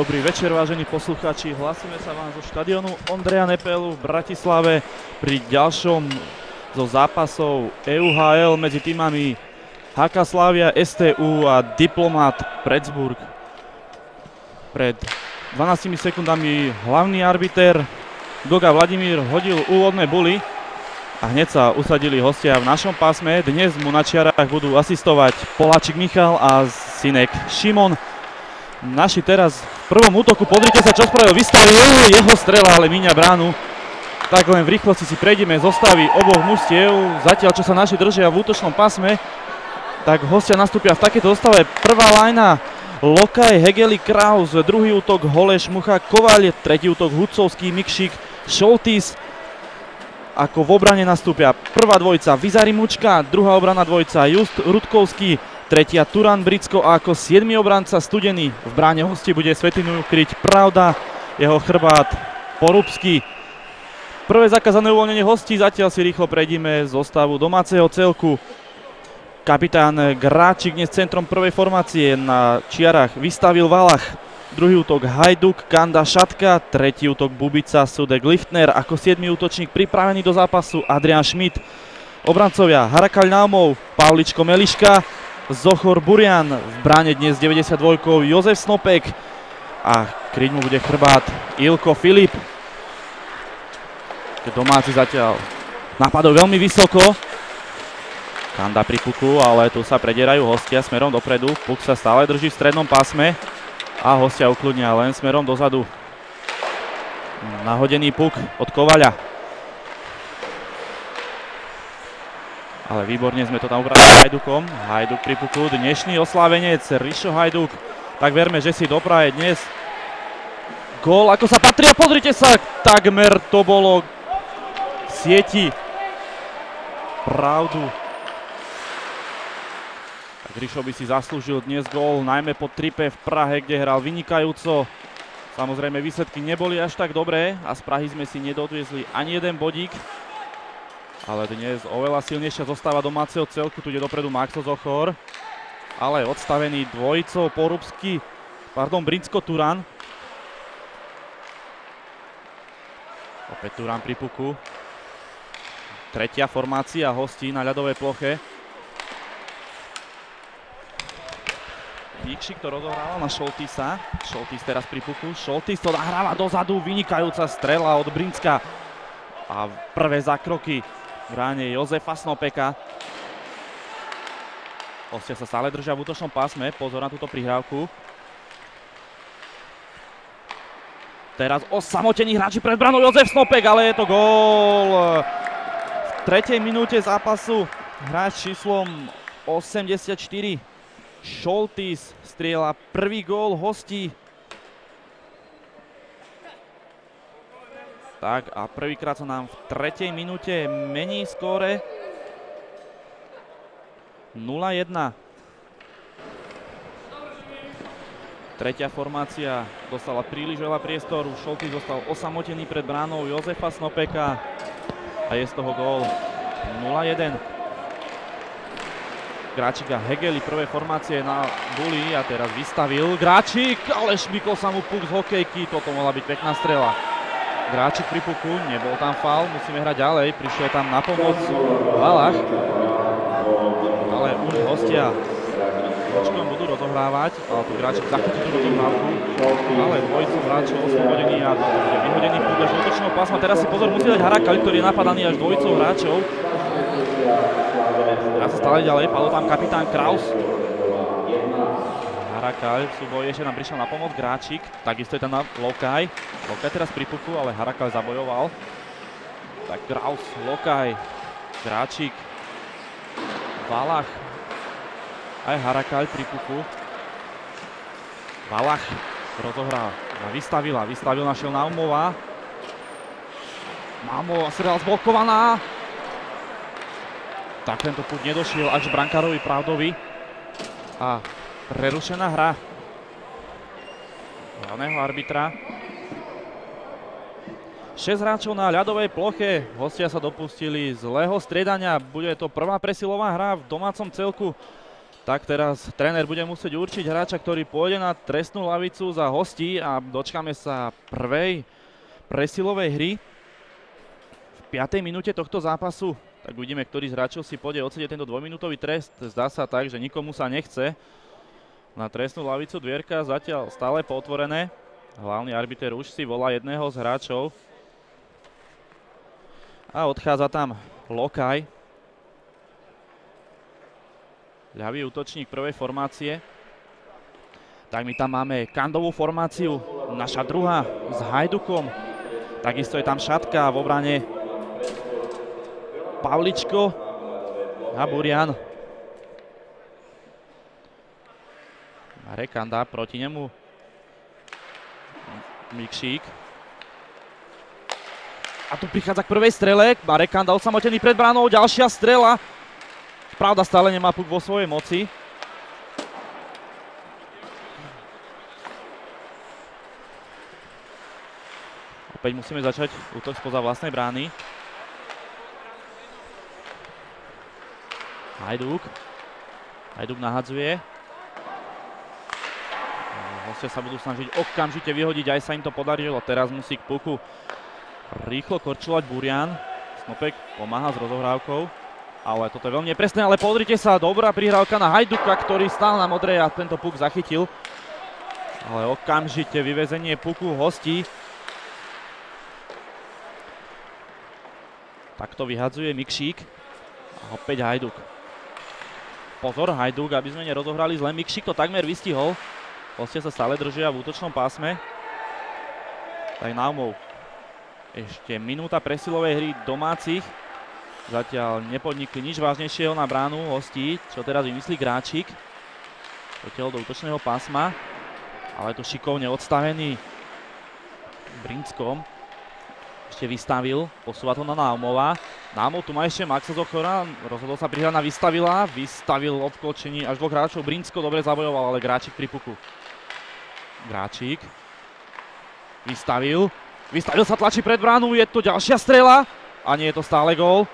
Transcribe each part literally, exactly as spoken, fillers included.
Dobrý večer, vážení poslucháči. Hlasíme sa vám zo štadiónu Ondreja Nepelu v Bratislave pri ďalšom zo zápasov E U H L medzi týmami há ká Slavia, es té ú a Diplomat Pretzburg. Pred dvanástimi sekundami hlavný arbiter Goga Vladimír hodil úvodné buly a hneď sa usadili hostia v našom pásme. Dnes mu na čiarách budú asistovať Poláčik Michal a Sinek Šimon. Naši teraz v prvom útoku, pozrite sa, čo spravil, vystavil jeho strela, ale míňa bránu. Tak len v rýchlosti si prejdeme zostavy oboch mužstiev. Zatiaľ, čo sa naši držia v útočnom pásme, tak hostia nastúpia v takéto zostave. Prvá lajna Lokaj, Hegeli, Kraus, druhý útok Holeš, Mucha, Kovaľ, tretí útok Hudcovský, Mikšík, Šoltís. Ako v obrane nastúpia prvá dvojica Vizari Mučka, druhá obrana dvojica Just Rudkovský, tretia Turan Bricko a ako siedmy obranca Studený. V bráne hostí bude Svetinu kryť Pravda, jeho chrbát Porubský. Prvé zakázané uvoľnenie hostí, zatiaľ si rýchlo prejdime zostavu domáceho celku. Kapitán Gráčik dnes centrom prvej formácie, na čiarach vystavil Valach. Druhý útok Hajduk, Kanda, Šatka, tretí útok Bubica, Sudek, Lichtner, ako siedmy útočník pripravený do zápasu Adrian Schmidt. Obrancovia Harakaľ Naumov, Pavličko Meliška, Zochor Burian, v bráne dnes deväťdesiatdvojkou Jozef Snopek a kryť mu bude chrbát Ilko Filip. Domáci zatiaľ napadol veľmi vysoko. Kanda pri puku, ale tu sa predierajú hostia smerom dopredu. Puk sa stále drží v strednom pásme a hostia ukludnia len smerom dozadu. Nahodený puk od Kovaľa. Ale výborne sme to tam ubrali Hajdukom. Hajduk pri puku, dnešný oslávenec Rišo Hajduk. Tak verme, že si dopraje dnes gól, ako sa patrí. A pozrite sa, takmer to bolo v sieti. Pravdu. Rišo by si zaslúžil dnes gól, najmä po tripe v Prahe, kde hral vynikajúco. Samozrejme, výsledky neboli až tak dobré a z Prahy sme si nedodviezli ani jeden bodík. Ale dnes oveľa silnejšia zostáva domáceho celku, tu ide dopredu Maxo Zochor. Ale odstavený dvojicou Porubsky, pardon, Brinsko-Turan. Opäť Turan pri puku. Tretia formácia hostí na ľadovej ploche. Mikšík to rozohrával na Šoltísa. Šoltís teraz pri puku. Šoltís to nahráva dozadu. Vynikajúca strela od Brinska. A prvé zákroky v bráne Jozefa Snopeka. Hostia sa stále držia v útočnom pásme. Pozor na túto prihrávku. Teraz osamotený hráči pred bránou Jozef Snopek, ale je to gól. V tretej minúte zápasu hráč číslom osemdesiatštyri Šoltís strieľa prvý gól hostí. Tak a prvýkrát sa nám v tretej minúte mení skóre. nula jedna. Tretia formácia dostala príliš veľa priestoru. Šoltís zostal osamotený pred bránou Jozefa Snopeka a je z toho gól. nula jeden. Gráčik a Hegeli prvé formácie na buli a teraz vystavil Gráčik, ale šmykol sa mu puk z hokejky, toto mohla byť pekná strela. Gráčik pri puku, nebol tam faul, musíme hrať ďalej, prišiel tam na pomoc Valach, ale už hostia počkom budú rozohrávať, ale tu Gráčik zachytí tú rozohrávku, ale dvojicu hráčov oslobodený a vyhodený puk až do útočného pásma. Teraz si pozor, musí dať Harakaľ, ktorý je napadaný až dvojicou hráčov. Teraz sa stále ďalej, padol tam kapitán Kraus. Harakaľ v súboji ešte nám prišiel na pomoc Gráčik. Takisto je tam na Lokaj. Lokaj teraz pri puku, ale Harakaľ zabojoval. Tak Kraus, Lokaj, Gráčik, Valach. Aj Harakaľ pri puku. Valach rozohral. Vystavila, vystavil, našiel Naumova. Naumova strela zblokovaná. Tak tento puk nedošiel až brankárovi Pravdovi. A prerušená hra hlavného arbitra. šesť hráčov na ľadovej ploche. Hostia sa dopustili zlého striedania. Bude to prvá presilová hra v domácom celku Tak teraz tréner bude musieť určiť hráča, ktorý pôjde na trestnú lavicu za hostí a dočkáme sa prvej presilovej hry. V piatej minúte tohto zápasu, tak uvidíme, ktorý z hráčov si pôjde odsedieť tento dvojminútový trest. Zdá sa tak, že nikomu sa nechce. Na trestnú lavicu dvierka zatiaľ stále potvorené. Hlavný arbiter už si volá jedného z hráčov. A odchádza tam Lokaj. Ľavý útočník prvej formácie. Tak my tam máme Kandovú formáciu, naša druhá s Hajdukom. Takisto je tam Šatka v obrane. Pavličko a Burian. Marek Kanda, proti nemu Mikšík. A tu prichádza k prvej strele. Marek Kanda osamotený pred bránou, ďalšia strela. Pravda, stále nemá puk vo svojej moci. Opäť musíme začať útok spoza vlastnej brány. Hajduk. Hajduk nahadzuje. Hostia sa budú snažiť okamžite vyhodiť, aj sa im to podarilo. Teraz musí k puku rýchlo korčulovať Burian. Snopek pomáha s rozohrávkou. Ale toto je veľmi nepresné, ale pozrite sa, dobrá prihrávka na Hajduka, ktorý stál na modrej a tento puk zachytil. Ale okamžite vyvezenie puku hostí. Takto vyhadzuje Mikšík. A opäť Hajduk. Pozor, Hajduk, aby sme nerozohrali zle. Mikšík to takmer vystihol. Hostia sa stále držia v útočnom pásme. Tak Naumov. Ešte minúta presilovej hry domácich. Zatiaľ nepodnikli nič vážnejšieho na bránu hostí, čo teraz vymyslí Gráčik. Potiaľ do útočného pásma, ale to šikovne odstavený Brinskom. Ešte vystavil, posúva to na Naumova. Naumov tu má ešte Maxa Zochora, rozhodol sa prihrať na Vystavila. Vystavil obklčení až dvoch hráčov, Brinsko dobre zabojoval, ale Gráčik pri puku. Gráčik. Vystavil. Vystavil sa, tlačí pred bránu, je to ďalšia strela. A nie je to stále gól.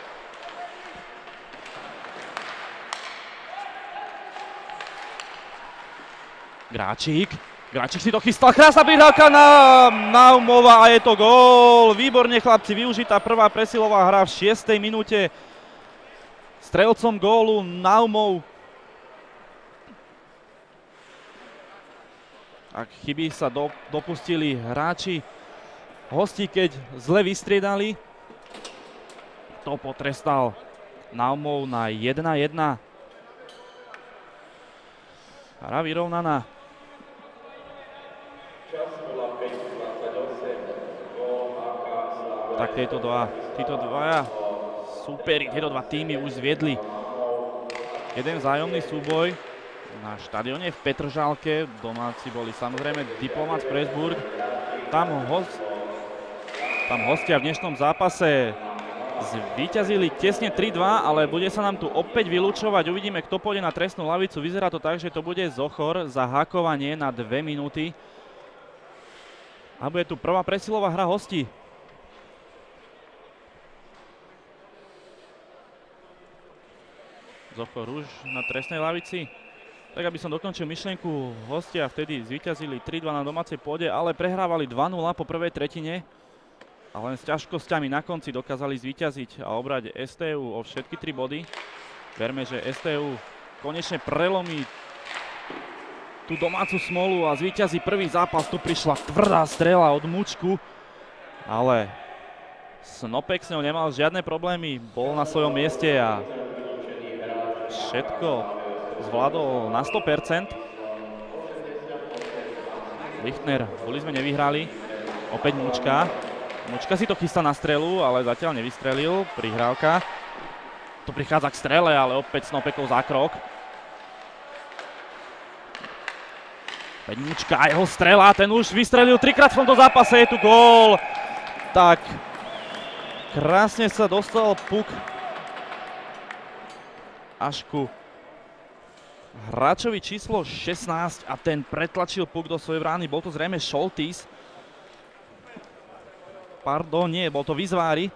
Gráčik. Gráčik si to chystal. Krásna prihrávka na Naumova a je to gól. Výborne, chlapci, využitá prvá presilová hra v šiestej minúte. Strelcom gólu Naumov. Ak chyby sa do, dopustili hráči hostí, keď zle vystriedali, to potrestal Naumov na jedna jedna. Hra vyrovnaná. Tak tieto dva, títo dvaja súperi, tieto dva týmy už zviedli jeden vzájomný súboj na štadióne v Petržalke. Domáci boli samozrejme Diplomat z Pressburg. Tam, host, tam hostia v dnešnom zápase zvíťazili tesne tri dva, ale bude sa nám tu opäť vylúčovať. Uvidíme, kto pôjde na trestnú lavicu. Vyzerá to tak, že to bude Zochor za hákovanie na dve minúty. A bude tu prvá presilová hra hostí. Zochor už na trestnej lavici. Tak aby som dokončil myšlienku, hostia vtedy zvíťazili tri dva na domácej pôde, ale prehrávali dva nula po prvej tretine. A len s ťažkosťami na konci dokázali zvíťaziť a obrať es té ú o všetky tri body. Verme, že es té ú konečne prelomí tú domácu smolu a zvíťazí prvý zápas. Tu prišla tvrdá strela od Mučku, ale Snopek s ňou nemal žiadne problémy. Bol na svojom mieste a všetko zvládol na sto percent. Lichtner, boli sme nevyhrali. Opäť Mučka. Mučka si to chystá na strelu, ale zatiaľ nevystrelil. Prihrávka. Tu prichádza k strele, ale opäť Snopekov zákrok. Opäť Mučka a jeho strela. Ten už vystrelil trikrát v tomto zápase. Je tu gól. Tak krásne sa dostal puk až ku hráčovi číslo šestnásť a ten pretlačil puk do svojej brány. Bol to zrejme Šoltís. Pardon, nie, bol to Vizvári.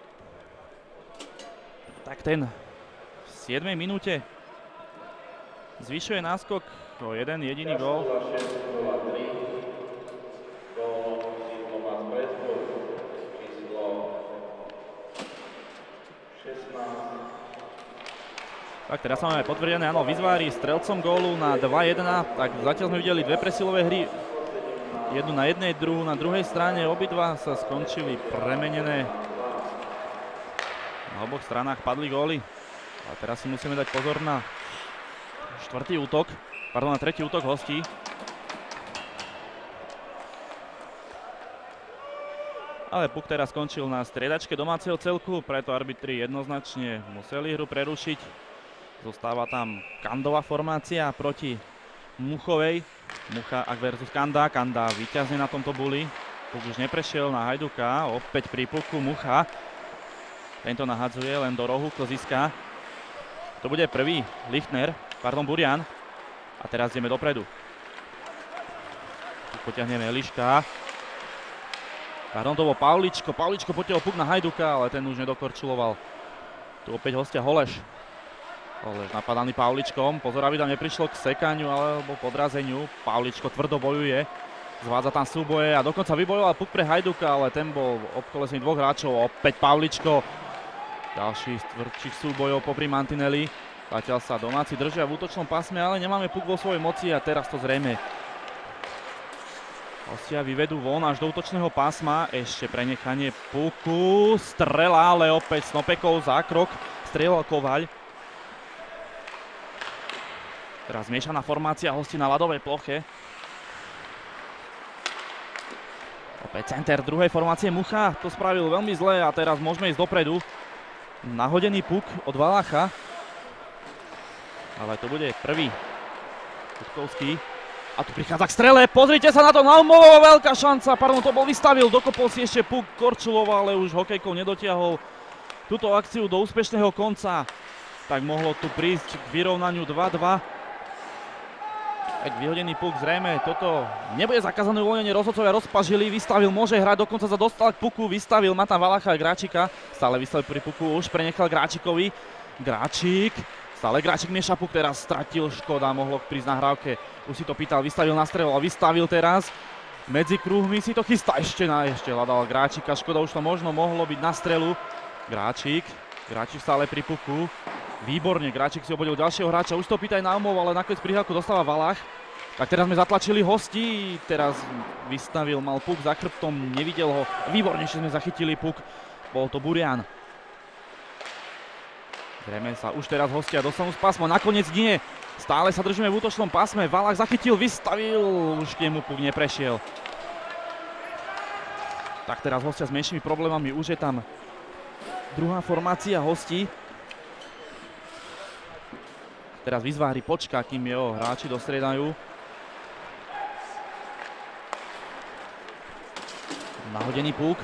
Tak ten v siedmej minúte Zvyšuje náskok o jeden jediný gól. Tak teraz máme potvrdené, áno, Vizvári strelcom gólu na dva jeden, tak zatiaľ sme videli dve presilové hry, jednu na jednej, druhú na druhej strane, obidva sa skončili premenené. Na oboch stranách padli góly a teraz si musíme dať pozor na štvrtý útok, pardon, na tretí útok hostí. Ale puk teraz skončil na striedačke domáceho celku, preto arbitri jednoznačne museli hru prerušiť. Zostáva tam Kandová formácia proti Muchovej. Mucha versus Kanda. Kanda víťazne na tomto buli. Puk už neprešiel na Hajduka. Opäť pri puku Mucha. Tento nahadzuje len do rohu klziska. To bude prvý Lichtner, pardon Burian. A teraz ideme dopredu. Tu potiahneme Eliška. Pardon, to bol Pavličko. Pavličko potiahol puk na Hajduka, ale ten už nedokorčuloval. Tu opäť hostia Holeš. Holeš napadaný Pavličkom. Pozor, aby tam neprišlo k sekaniu alebo podrazeniu. Pavličko tvrdo bojuje. Zvádza tam súboje a dokonca vybojoval puk pre Hajduka, ale ten bol obkolesený dvoch hráčov. Opäť Pavličko. Ďalší z tvrdších súbojov popri mantineli. Zatiaľ sa domáci držia v útočnom pásme, ale nemáme puk vo svojej moci a teraz to zrejme hostia vyvedú von až do útočného pásma. Ešte prenechanie puku. Strela, ale opäť Snopekov zákrok. Strieľal Kovaľ. Teraz zmiešaná formácia hostí na ľadovej ploche. Opäť center druhej formácie Mucha. To spravil veľmi zle a teraz môžeme ísť dopredu. Nahodený puk od Valacha. Ale to bude prvý. Kutkovský. A tu prichádza k strele. Pozrite sa na to. Naumová veľká šanca. Pardon, to bol vystavil. Dokopol si ešte puk Korčulova, ale už hokejkou nedotiahol túto akciu do úspešného konca. Tak mohlo tu prísť k vyrovnaniu dva dva. Tak vyhodený puk, zrejme toto nebude zakázané uvoľnenie, rozhodcovia rozpažili, vystavil, môže hrať, dokonca sa dostal k puku, vystavil, má tam Valacha a Gráčika, stále vystavil pri puku, už prenechal Gráčikovi, Gráčik, stále Gráčik mieša puk, teraz stratil, škoda, mohlo prísť na hrávke, už si to pýtal, vystavil na strelu a vystavil teraz, medzi kruhmi si to chystá, ešte na, ešte hľadal Gráčika, škoda, už to možno mohlo byť na strelu, Gráčik, Gráčik stále pri puku. Výborne, Gráčik si obodil ďalšieho hráča, už to pýtaj na umov, ale nakoniec prihrávku dostáva Valach. Tak teraz sme zatlačili hosti, teraz vystavil, mal puk za chrbtom, nevidel ho. Výbornejšie sme zachytili puk, bol to Burian. Zrejme sa už teraz hostia dostanú z pásma, nakoniec nie. Stále sa držíme v útočnom pásme, Valach zachytil, vystavil, už k nemu puk neprešiel. Tak teraz hostia s menšími problémami, už je tam druhá formácia hostí. Teraz Vizvári počká, kým jeho hráči dostriedajú. Nahodený puk.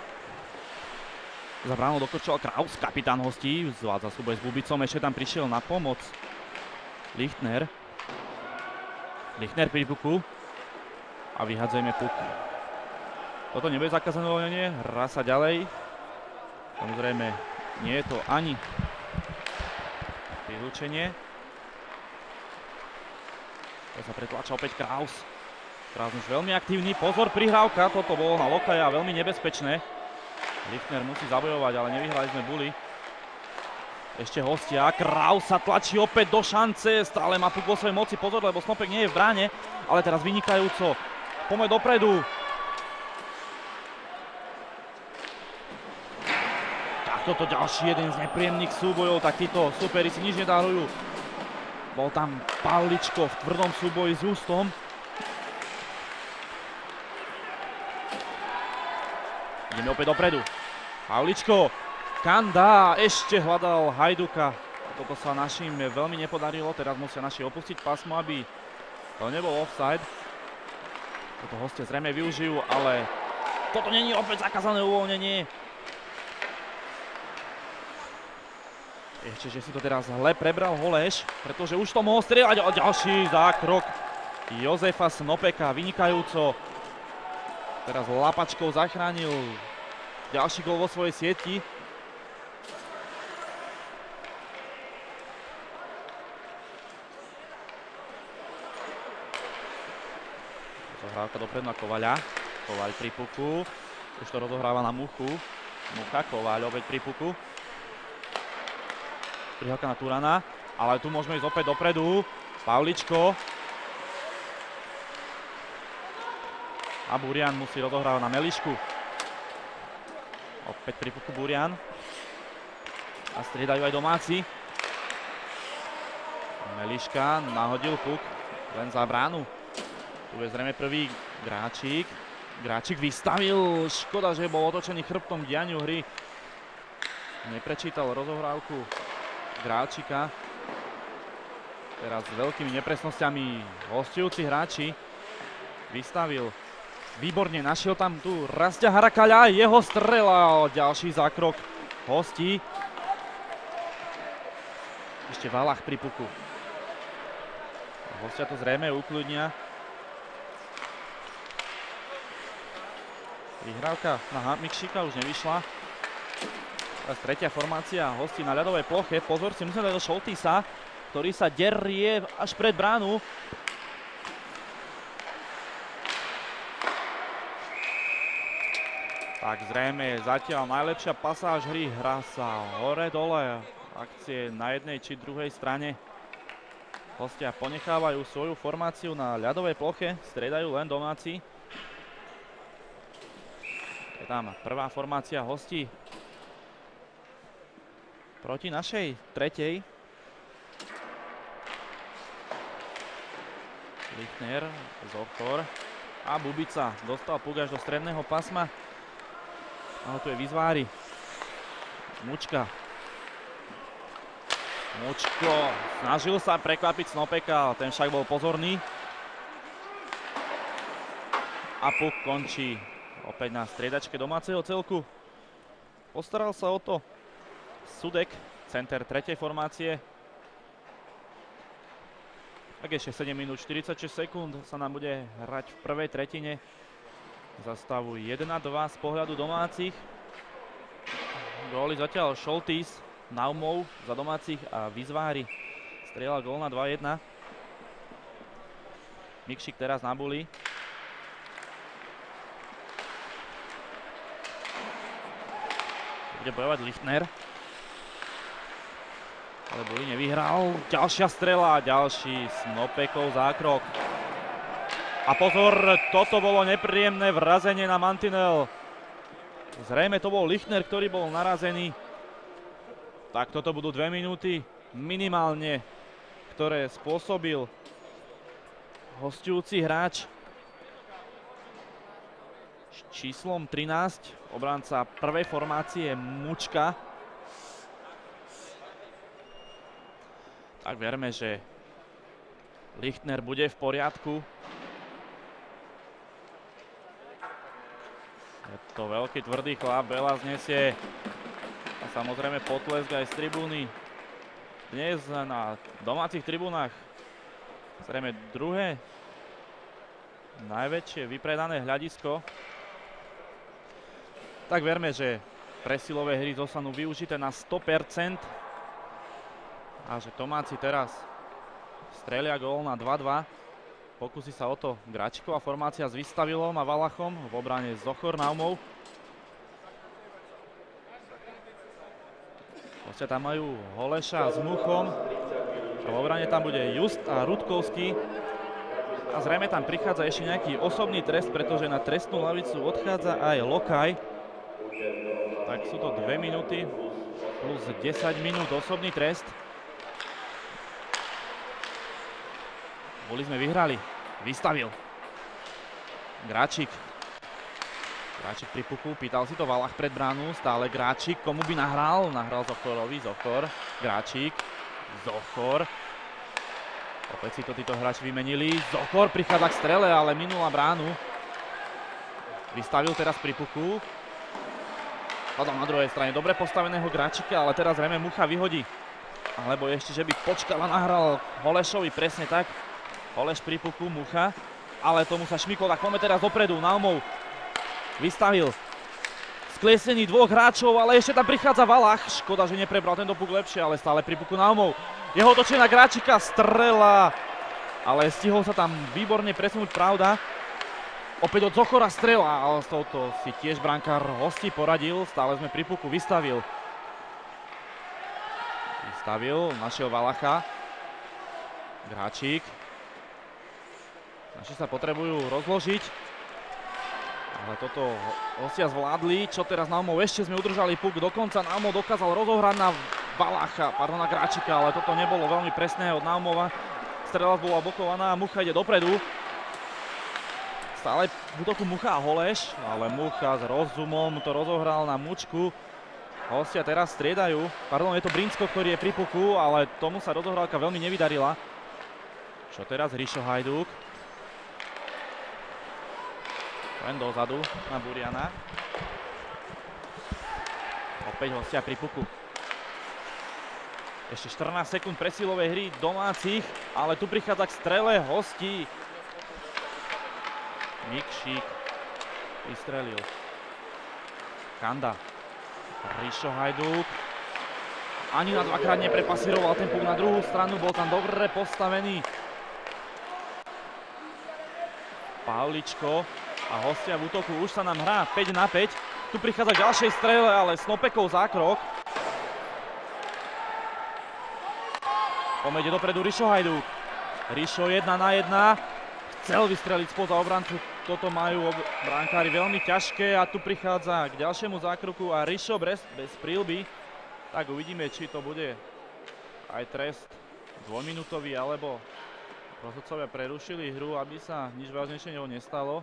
Za bránou dokorčoval Kraus, kapitán hostí. Zvádza súboj s Bubicom, ešte tam prišiel na pomoc Lichtner. Lichtner pri puku. A vyhadzujeme puk. Toto nebude zakázané uvoľnenie, hrá sa ďalej. Samozrejme, nie je to ani vylúčenie. To sa pretláča opäť Kraus. Kraus už veľmi aktívny. Pozor, prihrávka. Toto bolo na lokaja veľmi nebezpečné. Lichtner musí zabojovať, ale nevyhrali sme buli. Ešte hostia. Kraus sa tlačí opäť do šance. Stále má puk vo svojej moci. Pozor, lebo Snopek nie je v bráne. Ale teraz vynikajúco. Poďme dopredu. Tak toto ďalší jeden z nepríjemných súbojov. Tak títo superi si nič nedarujú. Bol tam Pavličko v tvrdom súboji s Justom. Ideme opäť dopredu. Pavličko, Kanda ešte hľadal Hajduka. Toto sa našim veľmi nepodarilo. Teraz musia naši opustiť pásmo, aby to nebol offside. Toto hostia zrejme využijú, ale toto není opäť zakázané uvoľnenie. Ešte, že si to teraz zle prebral Holeš, pretože už to mohol strieľať. A ďalší zákrok Jozefa Snopeka, vynikajúco. Teraz lapačkou zachránil ďalší gól vo svojej sieti. Dohrávka dopredu na Kovaľa. Kovaľ pri puku. Už to rozohráva na Muchu. Mucha, Kovaľ opäť pri puku. Prihrávka na Turana. Ale tu môžeme ísť opäť dopredu. Pavličko. A Burian musí rozohrávať na Melišku. Opäť pri puku Burian. A striedajú aj domáci. Meliška nahodil puk len za bránu. Tu je zrejme prvý Gráčik. Gráčik vystavil. Škoda, že bol otočený chrbtom dianiu hry. Neprečítal rozohrávku Gráčika. Teraz s veľkými nepresnosťami hostujúci hráči. Vystavil. Výborne, našiel tam tu Rastia Harakaľa. Jeho strela. Ďalší zákrok hostí. Ešte Valach pri puku. Hostia to zrejme ukľudnia. Prihrávka na Mikšíka už nevyšla. Teraz tretia formácia hostí na ľadovej ploche. Pozor, si musíme dať do Šoltisa, ktorý sa derie až pred bránu. Tak zrejme zatiaľ najlepšia pasáž hry. Hrá sa hore-dole. Akcie na jednej či druhej strane. Hostia ponechávajú svoju formáciu na ľadovej ploche, striedajú len domáci. Je tam prvá formácia hostí proti našej tretej. Lichtner, Zochor a Bubica. Dostal puk až do stredného pásma. Ale tu je Vyzvári. Mučka. Mučko snažil sa prekvapiť Snopeka, ten však bol pozorný. A puk končí opäť na striedačke domáceho celku. Postaral sa o to Sudek, center tretej formácie. Tak ešte sedem minút štyridsaťšesť sekúnd sa nám bude hrať v prvej tretine. Za stavu jeden dva z pohľadu domácich. Góly zatiaľ Šoltis, Naumov za domácich a Vyzvári strieľa gól na dva jedna. Mikšík teraz na buli. Bude bojovať Lichtner. Ale buli nevyhral. Ďalšia strela, ďalší Snopekov zákrok. A pozor, toto bolo nepríjemné vrazenie na mantinel. Zrejme to bol Lichtner, ktorý bol narazený. Tak toto budú dve minúty minimálne, ktoré spôsobil hosťujúci hráč s číslom trinásť, obranca prvej formácie Mučka. Tak verme, že Lichtner bude v poriadku. Je to veľký tvrdý chlap, veľa znesie. A samozrejme potlesk aj z tribúny. Dnes na domácich tribúnach zrejme druhé najväčšie vypredané hľadisko. Tak verme, že presilové hry zostanú využité na sto percent. A že domáci teraz strelia gól na dva dva. Pokúsi sa o to Gráčiková formácia s Vystavilom a Valachom. V obrane Zochor, Naumov. Hostia tam majú Holeša s Muchom. A v obrane tam bude Just a Rudkovský. A zrejme tam prichádza ešte nejaký osobný trest, pretože na trestnú lavicu odchádza aj Lokaj. Tak sú to dve minúty plus desať minút osobný trest. Boli sme vyhrali. Vystavil. Gráčik. Gráčik pri puku, pýtal si to Valach pred bránu, stále Gráčik, komu by nahral? Nahral Zochorovi, Zochor, Gráčik, Zochor. Opäť si to títo hráči vymenili, Zochor prichádza k strele, ale minula bránu. Vystavil teraz pri puku. Hľadám na druhej strane dobre postaveného Gráčika, ale teraz zrejme Mucha vyhodí. Alebo ešte, že by počkal a nahral Holešovi, presne tak. Holeš pri puku, Mucha, ale tomu sa šmykol, tak poďme teraz dopredu, Naumov. Vystavil skliesení dvoch hráčov, ale ešte tam prichádza Valach. Škoda, že neprebral tento puk lepšie, ale stále pri puku Naumov. Jeho otočenie na Gráčika, strela. Ale stihol sa tam výborne presunúť, pravda. Opäť od Zochora strela, ale s touto si tiež brankár hostí poradil. Stále sme pri puku, vystavil. Vystavil, našiel Valacha. Gráčik. Naši sa potrebujú rozložiť. Ale toto hostia zvládli. Čo teraz Naumov? Ešte sme udržali puk dokonca. Naumov dokázal rozohrať na Valacha, pardon, na Gráčika, ale toto nebolo veľmi presné od Naumova. Strela bola blokovaná, Mucha ide dopredu. Stále v útoku Mucha a Holeš, ale Mucha s rozumom to rozohral na Mučku. Hostia teraz striedajú. Pardon, je to Brinsko, ktorý je pri puku, ale tomu sa rozohrávka veľmi nevydarila. Čo teraz? Rišo Hajdúk. Len dozadu na Buriana. Opäť hostia pri puku. Ešte štrnásť sekúnd presilovej hry domácich, ale tu prichádza k strele hostí. Mikšík vystrelil. Kanda. Rišo Hajdúk. Ani na dvakrát neprepasíroval ten puk na druhú stranu, bol tam dobre postavený. Pavličko. A hostia v útoku, už sa nám hrá päť na päť. Tu prichádza k ďalšej strele, ale Snopekov zákrok. Pomede dopredu Rišo Hajdúk. Rišo jedna na jedna. Chcel vystreliť spoza obrancu. Toto majú brankári veľmi ťažké a tu prichádza k ďalšiemu zákroku a Rišo bez, bez príľby. Tak uvidíme, či to bude aj trest dvojminútový, alebo rozhodcovia prerušili hru, aby sa nič vážnejšie nestalo.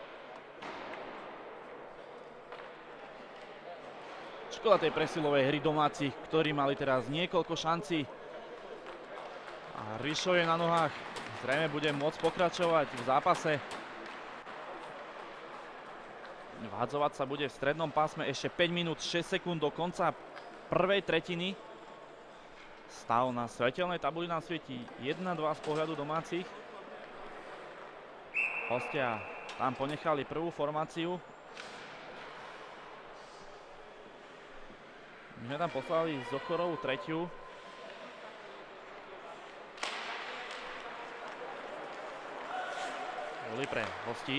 Škoda tej presilovej hry domácich, ktorí mali teraz niekoľko šancí. A Rišo je na nohách. Zrejme bude môcť pokračovať v zápase. Vhadzovať sa bude v strednom pásme ešte päť minút šesť sekúnd do konca prvej tretiny. Stav na svetelnej tabuli nám svieti jeden dva z pohľadu domácich. Hostia tam ponechali prvú formáciu. My sme tam poslali Zochorovú tretiu. Boli pre hostí.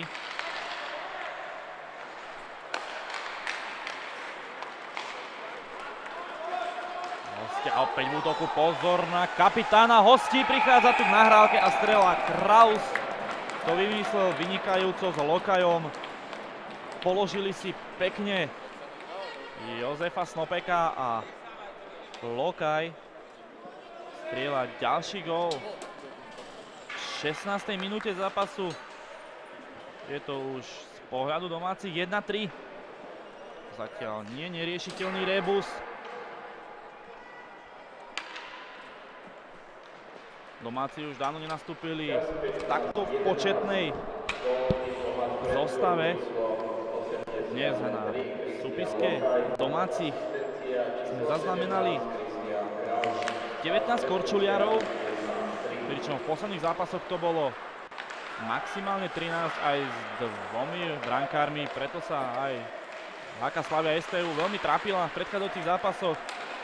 Hostia opäť v útoku, pozor na kapitána hostí. Prichádza tu k nahrávke a strela Kraus. To vymyslel vynikajúco s Lokajom. Položili si pekne Jozefa Snopeka a Lokaj strieľa ďalší gól. V šestnástej minúte zápasu je to už z pohľadu domácich jeden tri. Zatiaľ nie neriešiteľný rebus. Domáci už dávno nenastúpili takto v početnej zostave. Dnes na súpiske domácich sme zaznamenali devätnásť korčuliarov, pričom v posledných zápasoch to bolo maximálne trinásť aj s dvomi brankármi, preto sa aj há ká Slavia es té ú veľmi trápila v predchádzajúcich zápasoch.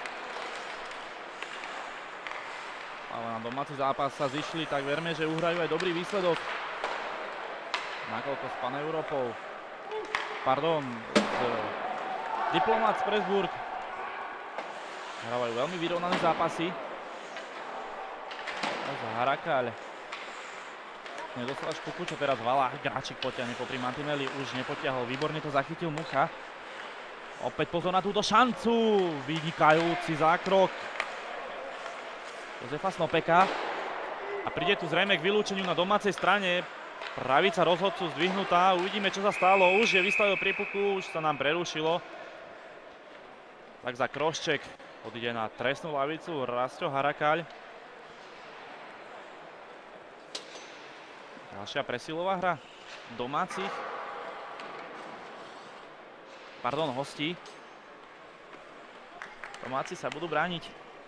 Ale na domáci zápas sa zišli, tak verme, že uhrajú aj dobrý výsledok. Nakoľko s Paneuropou, pardon, z Diplomat z Pressburg hrávajú veľmi vyrovnané zápasy. Harakáľ nedostal až puku, čo teraz Valách. Gráčik potiahne popri mantineli, už nepotiahol, výborne to zachytil Mucha. Opäť pozor na túto šancu, vynikajúci zákrok Jozefa Snopeka. A príde tu zrejme k vylúčeniu na domácej strane. Pravica rozhodcu zdvihnutá, uvidíme, čo sa stalo. Už je vystavil pri puku, už sa nám prerušilo. Tak za Krošček odíde na trestnú lavicu Rasťo Harakáľ. Ďalšia presilová hra domácich. Pardon, hostí. Domáci sa budú brániť.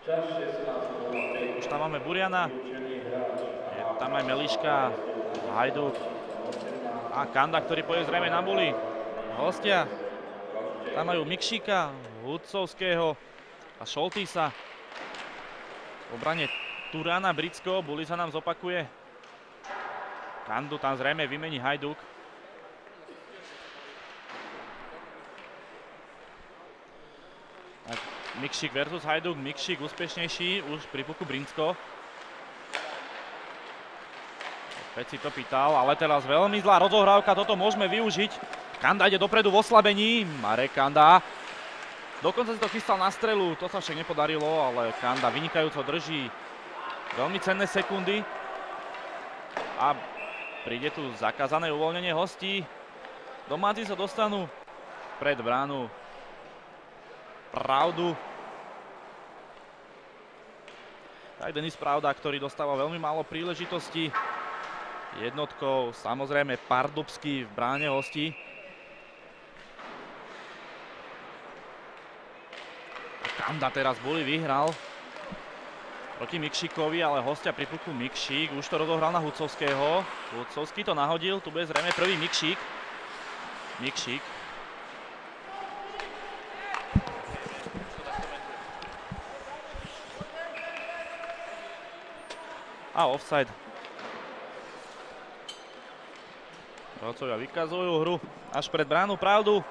Už tam máme Buriana. Je tam aj Meliška, Hajduk a Kanda, ktorý pôjde zrejme na buli. Hostia. Tam majú Mikšíka, Hudcovského a Šoltýsa. V obrane Turána, Bricko, buli sa nám zopakuje. Kandu tam zrejme vymení Hajduk. Mikšík versus Hajduk, Mikšík úspešnejší, už pri puku Brinsko. Opäť si to pýtal, ale teraz veľmi zlá rozohrávka, toto môžeme využiť. Kanda ide dopredu v oslabení, Marek Kanda. Dokonca si to chystal na strelu, to sa však nepodarilo, ale Kanda vynikajúco drží veľmi cenné sekundy. A príde tu zakázané uvoľnenie hostí. Domáci sa dostanú pred bránu Pravdu. Tak Denis Pravda, ktorý dostával veľmi málo príležitostí. Jednotkou samozrejme Pardubský v bráne hostí. Kanda teraz boli vyhral proti Mikšíkovi, ale hostia pri puku Mikšík. Už to rozohral na Hucovského. Hucovský to nahodil, tu bude zrejme prvý Mikšík. Mikšík. A offside. Rozhodcovia vykazujú hru až pred bránu Pravdu.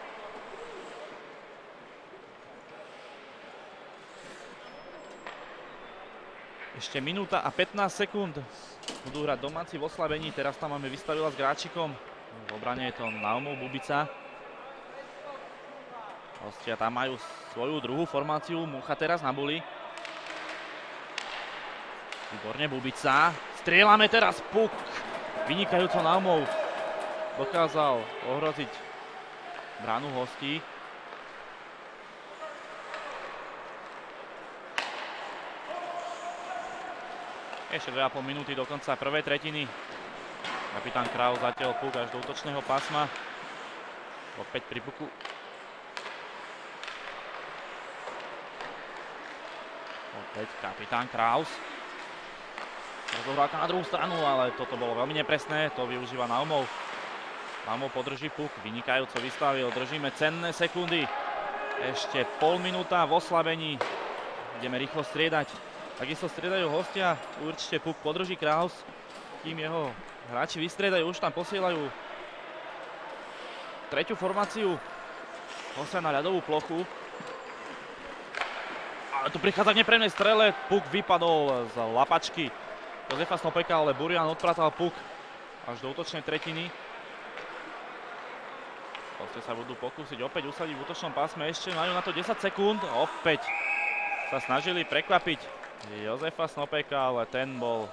Ešte minúta a pätnásť sekúnd. Budú hrať domáci v oslabení. Teraz tam máme Vystavila s Gráčikom. V obrane je to Naumov Bubica. Hostia tam majú svoju druhú formáciu. Mucha teraz na buli. Výborne Bubica. Strieľame teraz puk. Vynikajúco Naumov dokázal ohroziť bránu hostí. Ešte dve a pol minúty do konca prvej tretiny. Kapitán Kraus zatiaľ puk až do útočného pásma. Opäť pri puku. Opäť kapitán Kraus. Rozohrávka na druhú stranu, ale toto bolo veľmi nepresné. To využíva Naumov. Naumov podrží puk, vynikajúco vystavil. Držíme cenné sekundy. Ešte pol minúta v oslabení. Ideme rýchlo striedať. Takisto striedajú hostia. Určite puk podrží Kraus. Kým jeho hráči vystriedajú, už tam posielajú tretiu formáciu. Hostia na ľadovú plochu. Ale tu prichádza k nepremnej strele. Puk vypadol z lapačky Jozefa Snopeka, ale Burian odpratal puk až do útočnej tretiny. Hostia sa budú pokúsiť opäť usadiť v útočnom pásme. Ešte majú na to desať sekúnd. Opäť sa snažili prekvapiť Jozefa Snopeka, ale ten bol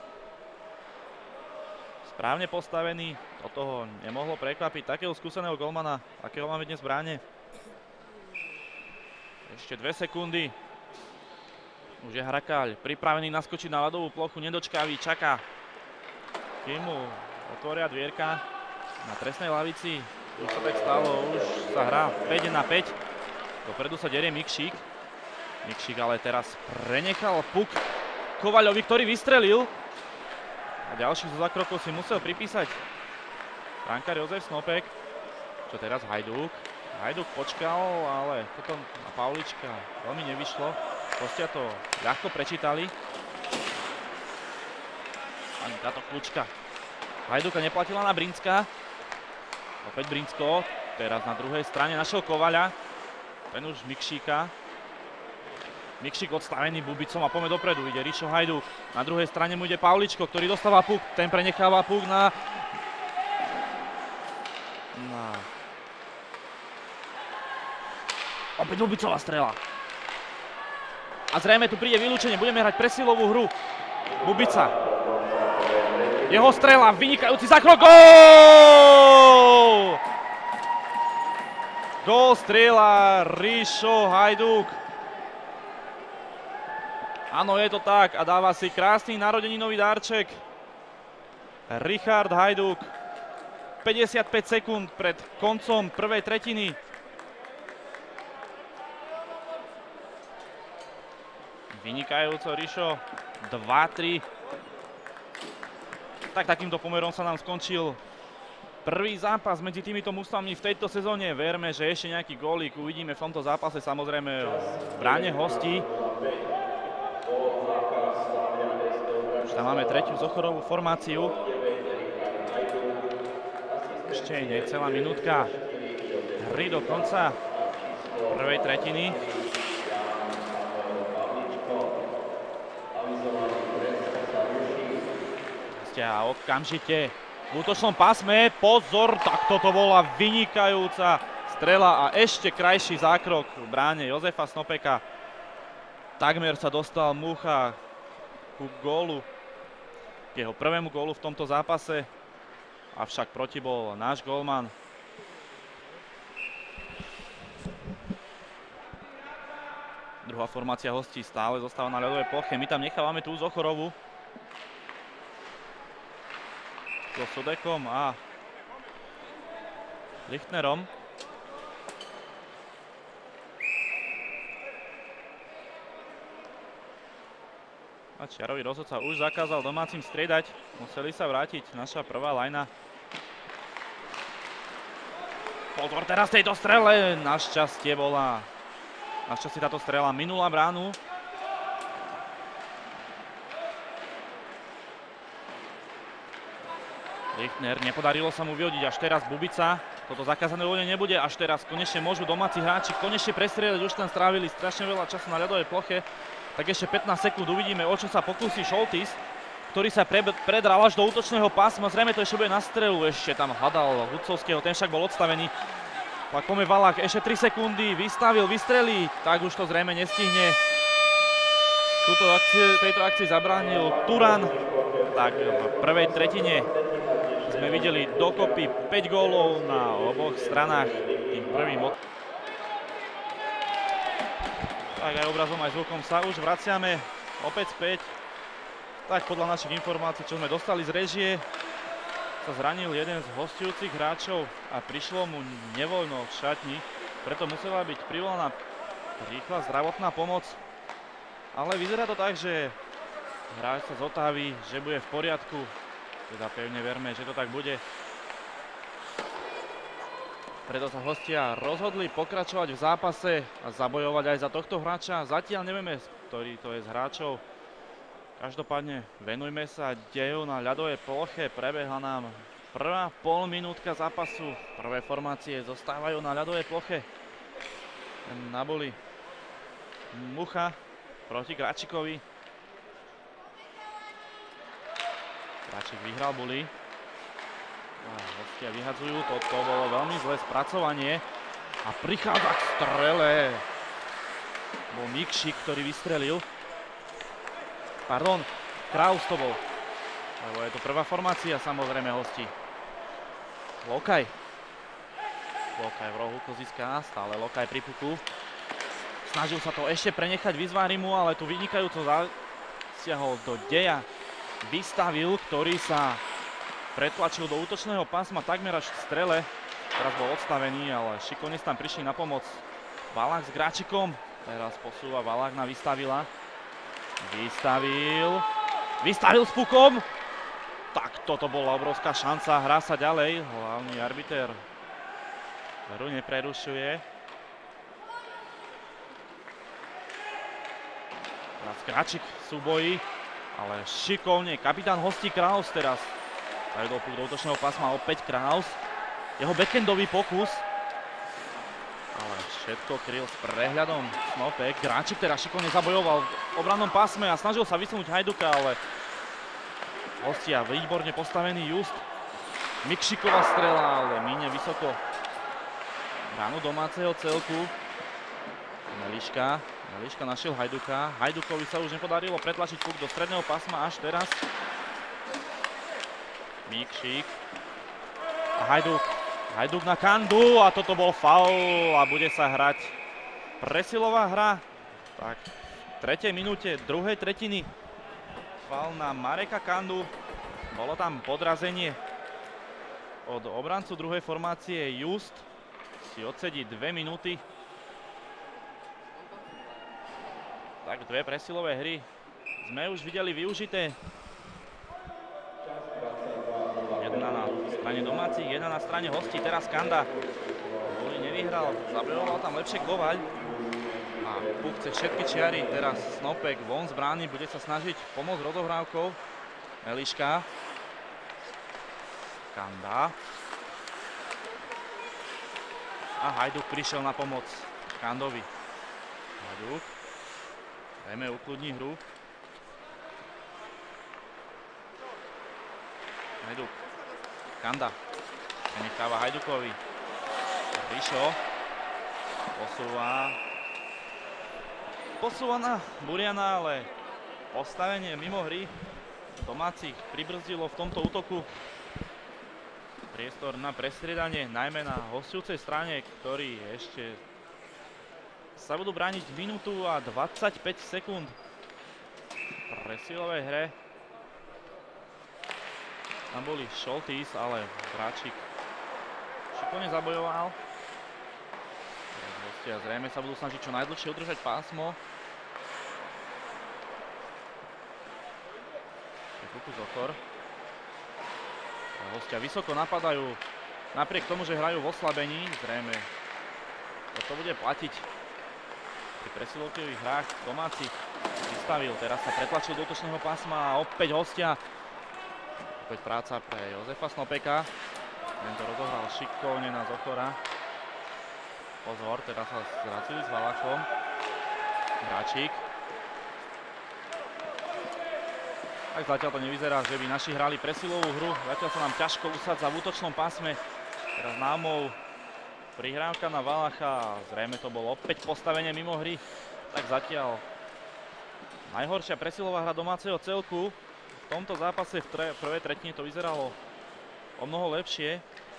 správne postavený. Do toho nemohlo prekvapiť takého skúseného golmana, akého máme dnes v bráne. Ešte dve sekundy. Už je Hrakáľ pripravený naskočiť na ľadovú plochu, nedočkavý, čaká, kým mu otvoria dvierka na trestnej lavici. Už sa tak stalo, už sa hrá päť na päť. Dopredu sa derie Mikšík. Mikšík ale teraz prenechal puk Kovaľovi, ktorý vystrelil. A ďalších zo zakrokov si musel pripísať brankár Jozef Snopek. Čo teraz Hajduk. Hajduk počkal, ale potom na Pavlička veľmi nevyšlo. Hostia to ľahko prečítali. Ani táto kľúčka Hajduka neplatila na Brinska. Opäť Brinsko. Teraz na druhej strane našiel Kovaľa. Ten už Mikšíka. Mikšík odstavený Bubicom a poďme dopredu. Ide Rišo Hajduk. Na druhej strane mu ide Pavličko, ktorý dostáva puk. Ten prenecháva puk na... na... Opäť Bubicová strela. A zrejme tu príde vylúčenie. Budeme hrať presilovú hru. Bubica. Jeho strela. Vynikajúci zákrok. Gól! Gól strieľa Rišo Hajduk. Áno, je to tak a dáva si krásny narodeninový dárček. Richard Hajduk. päťdesiatpäť sekúnd pred koncom prvej tretiny. Vynikajúco Rišo. dva tri. Tak takýmto pomerom sa nám skončil prvý zápas medzi týmito mužstvami v tejto sezóne. Verme, že ešte nejaký gólik uvidíme v tomto zápase, samozrejme v bráne hostí. Už tam máme tretiu zochorovú formáciu. Ešte necelá minútka hry do konca prvej tretiny. hostia okamžite v útočnom pásme. Pozor, tak toto bola vynikajúca strela a ešte krajší zákrok v bráne Jozefa Snopeka. Takmer sa dostal Mucha ku gólu, k jeho prvému gólu v tomto zápase, avšak proti bol náš gólman. Druhá formácia hostí stále zostáva na ľadovej ploche. My tam nechávame tú Zochorovu so Sudekom a Lichtnerom. A čiarový rozhodca už zakázal domácim striedať. Museli sa vrátiť naša prvá lajna. Pozor teraz tejto strele. Našťastie bola... Našťastie táto strela minula bránu. Lichtner, nepodarilo sa mu vyhodiť až teraz Bubica. Toto zakázané voľne nebude. Až teraz konečne môžu domáci hráči konečne prestrieľať. Už tam strávili strašne veľa času na ľadovej ploche. Tak ešte pätnásť sekúnd uvidíme, o čo sa pokúsi Šoltis, ktorý sa pre, predral až do útočného pásma. Zrejme to ešte bude na strelu. Ešte tam hľadal Hudcovského, ten však bol odstavený. Tak pome Valach, ešte tri sekundy, vystavil, vystrelí, tak už to zrejme nestihne. Túto akcie, tejto akcii zabránil Turan. Tak v prvej tretine sme videli dokopy päť gólov na oboch stranách. Tým prvým od... Tak aj obrazom, aj zvukom sa už vraciame opäť späť. Tak podľa našich informácií, čo sme dostali z režie, sa zranil jeden z hostujúcich hráčov a prišlo mu nevoľno v šatni, preto musela byť privolaná rýchla zdravotná pomoc. Ale vyzerá to tak, že hráč sa zotaví, že bude v poriadku, teda pevne verme, že to tak bude. Preto sa hostia rozhodli pokračovať v zápase a zabojovať aj za tohto hráča. Zatiaľ nevieme, ktorý to je z hráčov. Každopádne venujme sa deju na ľadovej ploche. Prebehla nám prvá pol minútka zápasu. Prvé formácie zostávajú na ľadovej ploche. Na boli Mucha proti Gračikovi. Gračik vyhral boli. Hostia vyhadzujú. Toto bolo veľmi zlé spracovanie. A prichádza k strele. Bol Mikšik, ktorý vystrelil. Pardon, Kraus to bol. Lebo je to prvá formácia, samozrejme hostí. Lokaj. Lokaj v rohu Koziska, stále Lokaj pri puku. Snažil sa to ešte prenechať Vizvárimu, ale tu vynikajúco zasiahol do deja. Vystavil, ktorý sa pretlačil do útočného pásma takmer až k strele. Teraz bol odstavený, ale šikovne tam prišli na pomoc Valach s Gračikom. Teraz posúva Valach na Vystavila. Vystavil. Vystavil s pukom. Tak toto bola obrovská šanca. Hrá sa ďalej. Hlavný arbiter hru neprerušuje. Teraz Gračik v súboji. Ale šikovne. Kapitán hostí Kraus teraz. Zajdol puk do útočného pásma opäť Kraus. Jeho backendový pokus. Ale všetko kryl s prehľadom Snopek. Gračik teraz šikovne zabojoval v obrannom pásme a snažil sa vysunúť Hajduka, ale hostia výborne postavený Just. Mikšiková strela, ale míne vysoko bránu domáceho celku. Meliška. Meliška našiel Hajduka. Hajdukovi sa už nepodarilo pretlačiť puk do stredného pásma až teraz. Mikšik. A Hajduk. Hajduk na Kandu a toto bol faul a bude sa hrať presilová hra. Tak, v tretej minúte druhej tretiny faul na Mareka Kandu. Bolo tam podrazenie od obrancu druhej formácie. Just si odsedí dve minúty. Tak, dve presilové hry sme už videli využité. Jedna na strane domácich, jedna na strane hostí. Teraz Kanda. Boli nevyhral, zabojoval tam lepšie Kovaľ. A puk chce všetky čiary. Teraz Snopek von z brány, bude sa snažiť pomôcť rozohrávkou. Meliška. Kanda. A Hajduk prišiel na pomoc Kandovi. Hajduk. Dajme ukludní hru. Hajduk. Kanda. Prenecháva Hajdukovi. Rišo. Posúva. Posúva na Buriana, ale postavenie mimo hry domácich pribrzdilo v tomto útoku. Priestor na prestriedanie, najmä na hostujúcej strane, ktorí ešte sa budú brániť minútu a dvadsaťpäť sekúnd v presilovej hre. Tam boli Šoltís, ale Bráčik šikovne zabojoval. Hostia zrejme sa budú snažiť čo najdlhšie udržať pásmo. Kukus Zochor. Hostia vysoko napadajú, napriek tomu, že hrajú v oslabení. Zrejme toto bude platiť pri presilovkových hrách domácich. Vystavil, teraz sa pretlačil do útočného pásma a opäť hostia. Opäť práca pre Jozefa Snopeka. Tento rozohral šikovne na Zochora. Pozor, teraz sa zracili s Valachom. Bráčik. Tak zatiaľ to nevyzerá, že by naši hrali presilovú hru. Zatiaľ sa nám ťažko usádza v útočnom pásme. Teraz námov prihrávka na Valacha. Zrejme to bolo opäť postavenie mimo hry. Tak zatiaľ najhoršia presilová hra domáceho celku. V tomto zápase v tre prvej tretine to vyzeralo o mnoho lepšie.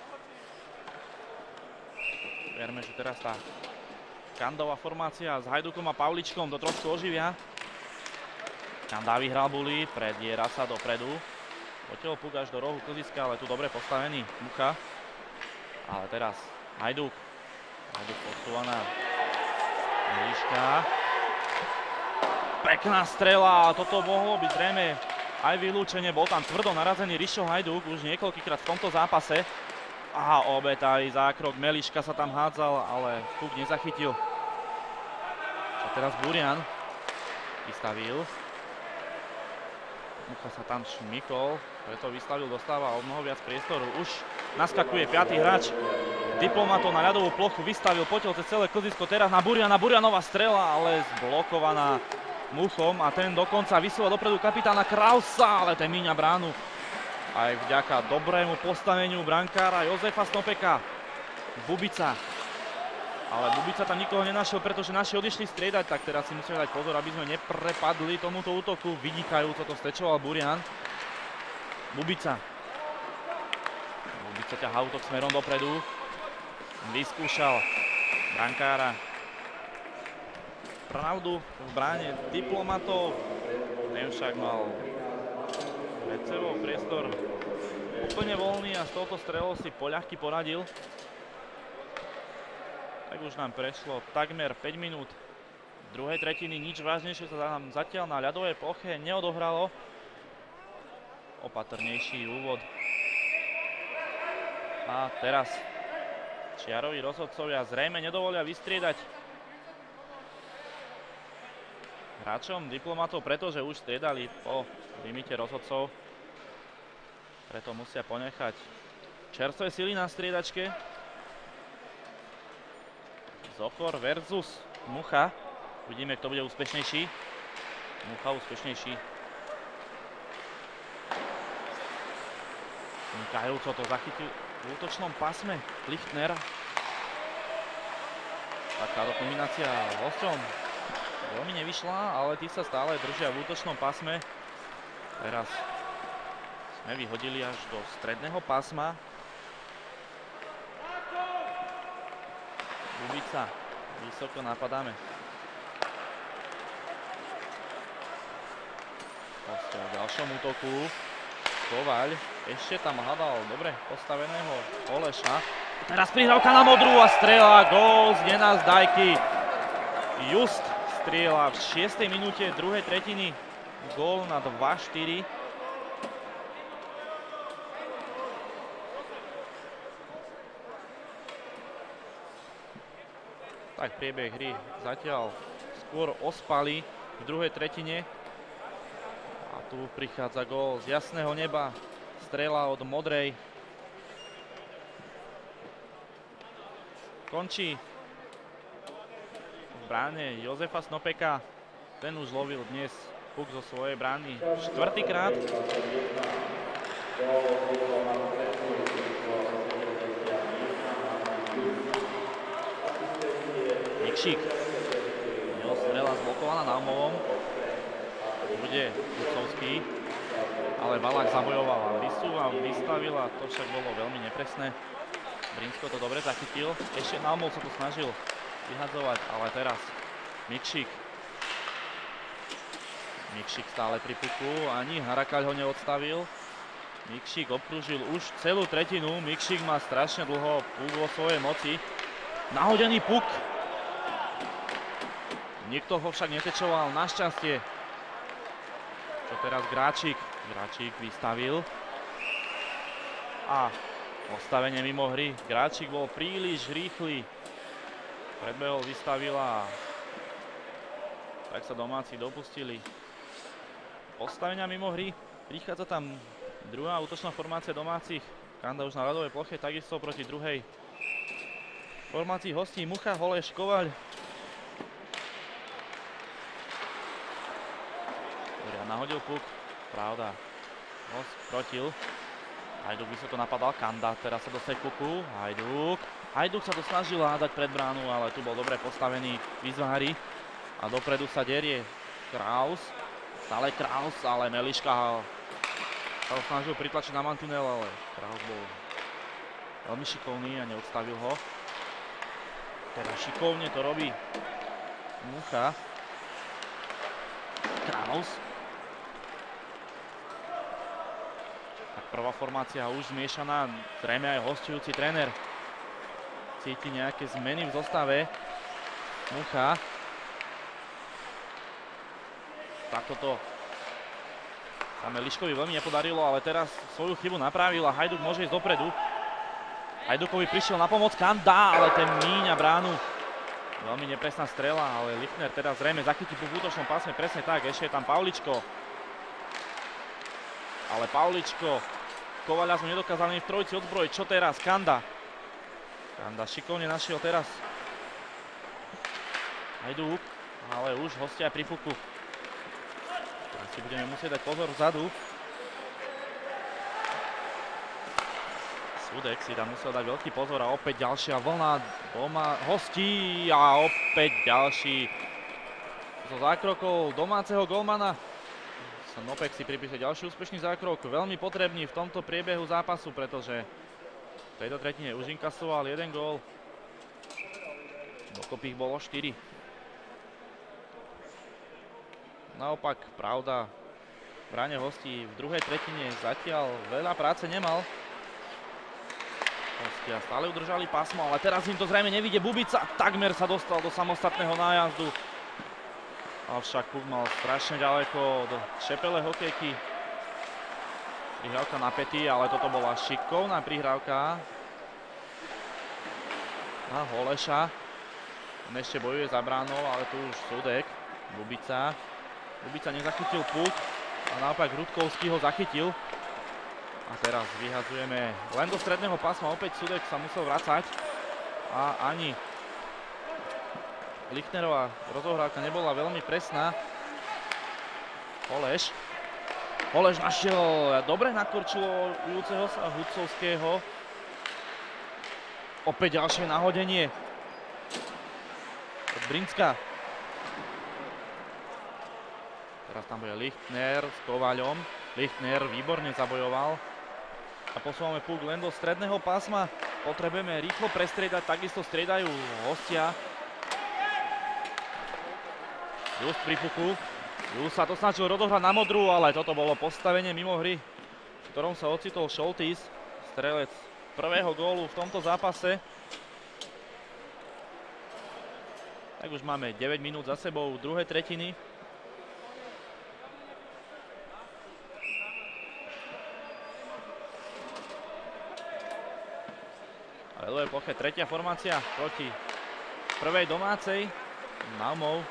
Verme, že teraz tá Kandová formácia s Hajdukom a Pavličkom to trošku oživia. Kanda vyhral bully, prediera sa dopredu. Potiaľ puk až do rohu klziska, ale tu dobre postavený Mucha. Ale teraz Hajduk. Hajduk posúva na Líška. Pekná strela, toto mohlo byť zrejme aj vylúčenie. Bol tam tvrdo narazený Rišo Hajduk už niekoľkýkrát v tomto zápase. A obetavý zákrok, Meliška sa tam hádzal, ale puk nezachytil. A teraz Burian vystavil. Mucha sa tam šmykol, preto vystavil, dostáva o mnoho viac priestoru. Už naskakuje piaty hráč Diplomatov na ľadovú plochu, vystavil, potiaľ cez celé klzisko, teraz na Buriana, Burianová strela, ale zblokovaná Muchom a ten dokonca vysúva dopredu kapitána Krausa, ale ten míňa bránu. Aj vďaka dobrému postaveniu brankára Jozefa Snopeka. Bubica. Ale Bubica tam nikoho nenašiel, pretože naši odišli striedať, tak teraz si musíme dať pozor, aby sme neprepadli tomuto útoku. Vynikajúco to stečoval Burian. Bubica. Bubica ťahá útok smerom dopredu. Vyskúšal brankára. Pravdu v bráne Diplomatov. Ten však mal pred sebou priestor úplne voľný a s touto strelou si poľahky poradil. Tak už nám prešlo takmer päť minút druhej tretiny, nič vážnejšie sa nám zatiaľ na ľadovej ploche neodohralo. Opatrnejší úvod. A teraz čiaroví rozhodcovia zrejme nedovolia vystriedať hráčom Diplomatov, pretože už striedali po limite rozhodcov. Preto musia ponechať čerstvé sily na striedačke. Zochor versus Mucha. Uvidíme, kto bude úspešnejší. Mucha úspešnejší. Vynikajúco to zachytil v útočnom pásme Lichtner. Takáto kombinácia hosťom veľmi nevyšla, ale tí sa stále držia v útočnom pásme. Teraz sme vyhodili až do stredného pásma. Bubica, vysoko napadáme. Hostia v ďalšom útoku. Kovaľ ešte tam hľadal dobre postaveného Oleša. Teraz prihrávka na modrú a strela, gól z Nenazdajky. Just strieľa v šiestej minúte druhej tretiny. Gól na dva štyri. Tak priebeh hry zatiaľ skôr ospali v druhej tretine. A tu prichádza gól z jasného neba. Strela od modrej. Končí v bráne Jozefa Snopeka. Ten už lovil dnes puk zo svojej brány štvrtýkrát. Mikšík. Jeho strela zblokovaná Naumovom. Bude Hucovský. Ale Valák zabojoval a vysúval, vystavil a to však bolo veľmi nepresné. Brinsko to dobre zachytil. Ešte Naumov sa to snažil vyhadzovať, ale teraz Mikšík. Mikšík stále pri puku, ani Harakaľ ho neodstavil. Mikšík obkrúžil už celú tretinu. Mikšík má strašne dlho puk vo svojej moci. Nahodený puk. Nikto ho však netečoval, našťastie. Čo teraz Gráčik. Gráčik vystavil. A postavenie mimo hry. Gráčik bol príliš rýchly. Predbehol, vystavil a tak sa domáci dopustili postavenia mimo hry. Prichádza tam druhá útočná formácia domácich. Kanda už na ľadovej ploche, takisto proti druhej formácii hostí. Mucha, Holeš, Kovaľ. Dorian nahodil puk. Pravda. Host krotil. Hajduk vysoko napadal. Kanda teraz sa dostane k puku. Hajduk. Hajduk sa to snažil hádať pred bránu, ale tu bol dobre postavený Vizvári. A dopredu sa derie Kraus. Stále Kraus, ale Meliška sa ho snažil pritlačiť na mantinel, ale Kraus bol veľmi šikovný a neodstavil ho. Teraz šikovne to robí Mucha. Kraus. Tak prvá formácia už zmiešaná. Zrejme aj hostujúci tréner cíti nejaké zmeny v zostave. Mucha. Takto to sa Meliškovi veľmi nepodarilo, ale teraz svoju chybu napravil a Hajduk môže ísť dopredu. Hajdukovi prišiel na pomoc Kanda, ale ten míňa bránu. Veľmi nepresná strela, ale Lichtner teraz zrejme zachytí v útočnom pásme presne tak. Ešte je tam Pavličko. Ale Pavličko, Kovaľa sme nedokázali v trojici odzbrojiť. Čo teraz? Kanda. Kanda šikovne našiel teraz Hajduk, ale už hostia pri puku. Teraz si budeme musieť dať pozor vzadu. Sudek si tam musel dať veľký pozor a opäť ďalšia vlna doma hostí a opäť ďalší zo zákrokov domáceho golmana. Nopek si pripíše ďalší úspešný zákrok, veľmi potrebný v tomto priebehu zápasu, pretože v tejto tretine už inkasoval jeden gól. Dokopy ich bolo štyri. Naopak, pravda, v bráne hostí v druhej tretine zatiaľ veľa práce nemal. Hostia stále udržali pásmo, ale teraz im to zrejme nevidie. Bubica takmer sa dostal do samostatného nájazdu. Avšak puk mal strašne ďaleko do šepele hokejky. Prihrávka na päty, ale toto bola šikovná prihrávka na Holeša. On ešte bojuje za bránou, ale tu už Sudek. Bubica. Bubica nezachytil puk, a naopak Rudkovský ho zachytil. A teraz vyhadzujeme len do stredného pásma. Opäť Sudek sa musel vracať. A ani Lichtnerová rozohrávka nebola veľmi presná. Holeš. Holeš našiel dobre nakorčilujúceho sa Hucovského. Opäť ďalšie nahodenie od Brinska. Teraz tam bude Lichtner s Kovaľom. Lichtner výborne zabojoval. A posúvame puk len do stredného pásma. Potrebujeme rýchlo prestriedať, takisto striedajú hostia. Just pri puku. Just sa to snažil rozohrať na modrú, ale toto bolo postavenie mimo hry, v ktorom sa ocitol Šoltis, strelec prvého gólu v tomto zápase. Tak už máme deväť minút za sebou druhej tretiny. A ľadovej ploche tretia formácia proti prvej domácej. Naumov.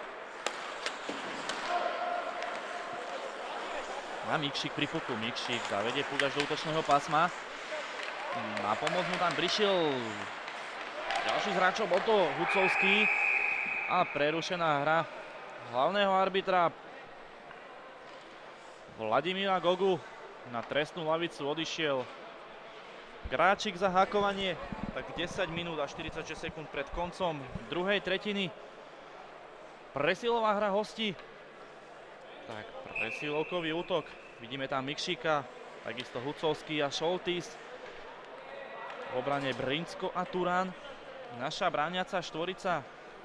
A Mikšík pri puku. Mikšík zavedie puk až do útočného pásma. Na pomoc mu tam prišiel ďalší z hráčov, bol to Hucovský. A prerušená hra hlavného arbitra Vladimíra Gogu. Na trestnú lavicu odišiel Gráčik za hákovanie, tak desať minút a štyridsaťšesť sekúnd pred koncom druhej tretiny. Presilová hra hostí. Tak, presilovkový útok. Vidíme tam Mikšíka, takisto Hucovský a Šoltis. V obrane Brinsko a Turán. Naša brániaca štvorica.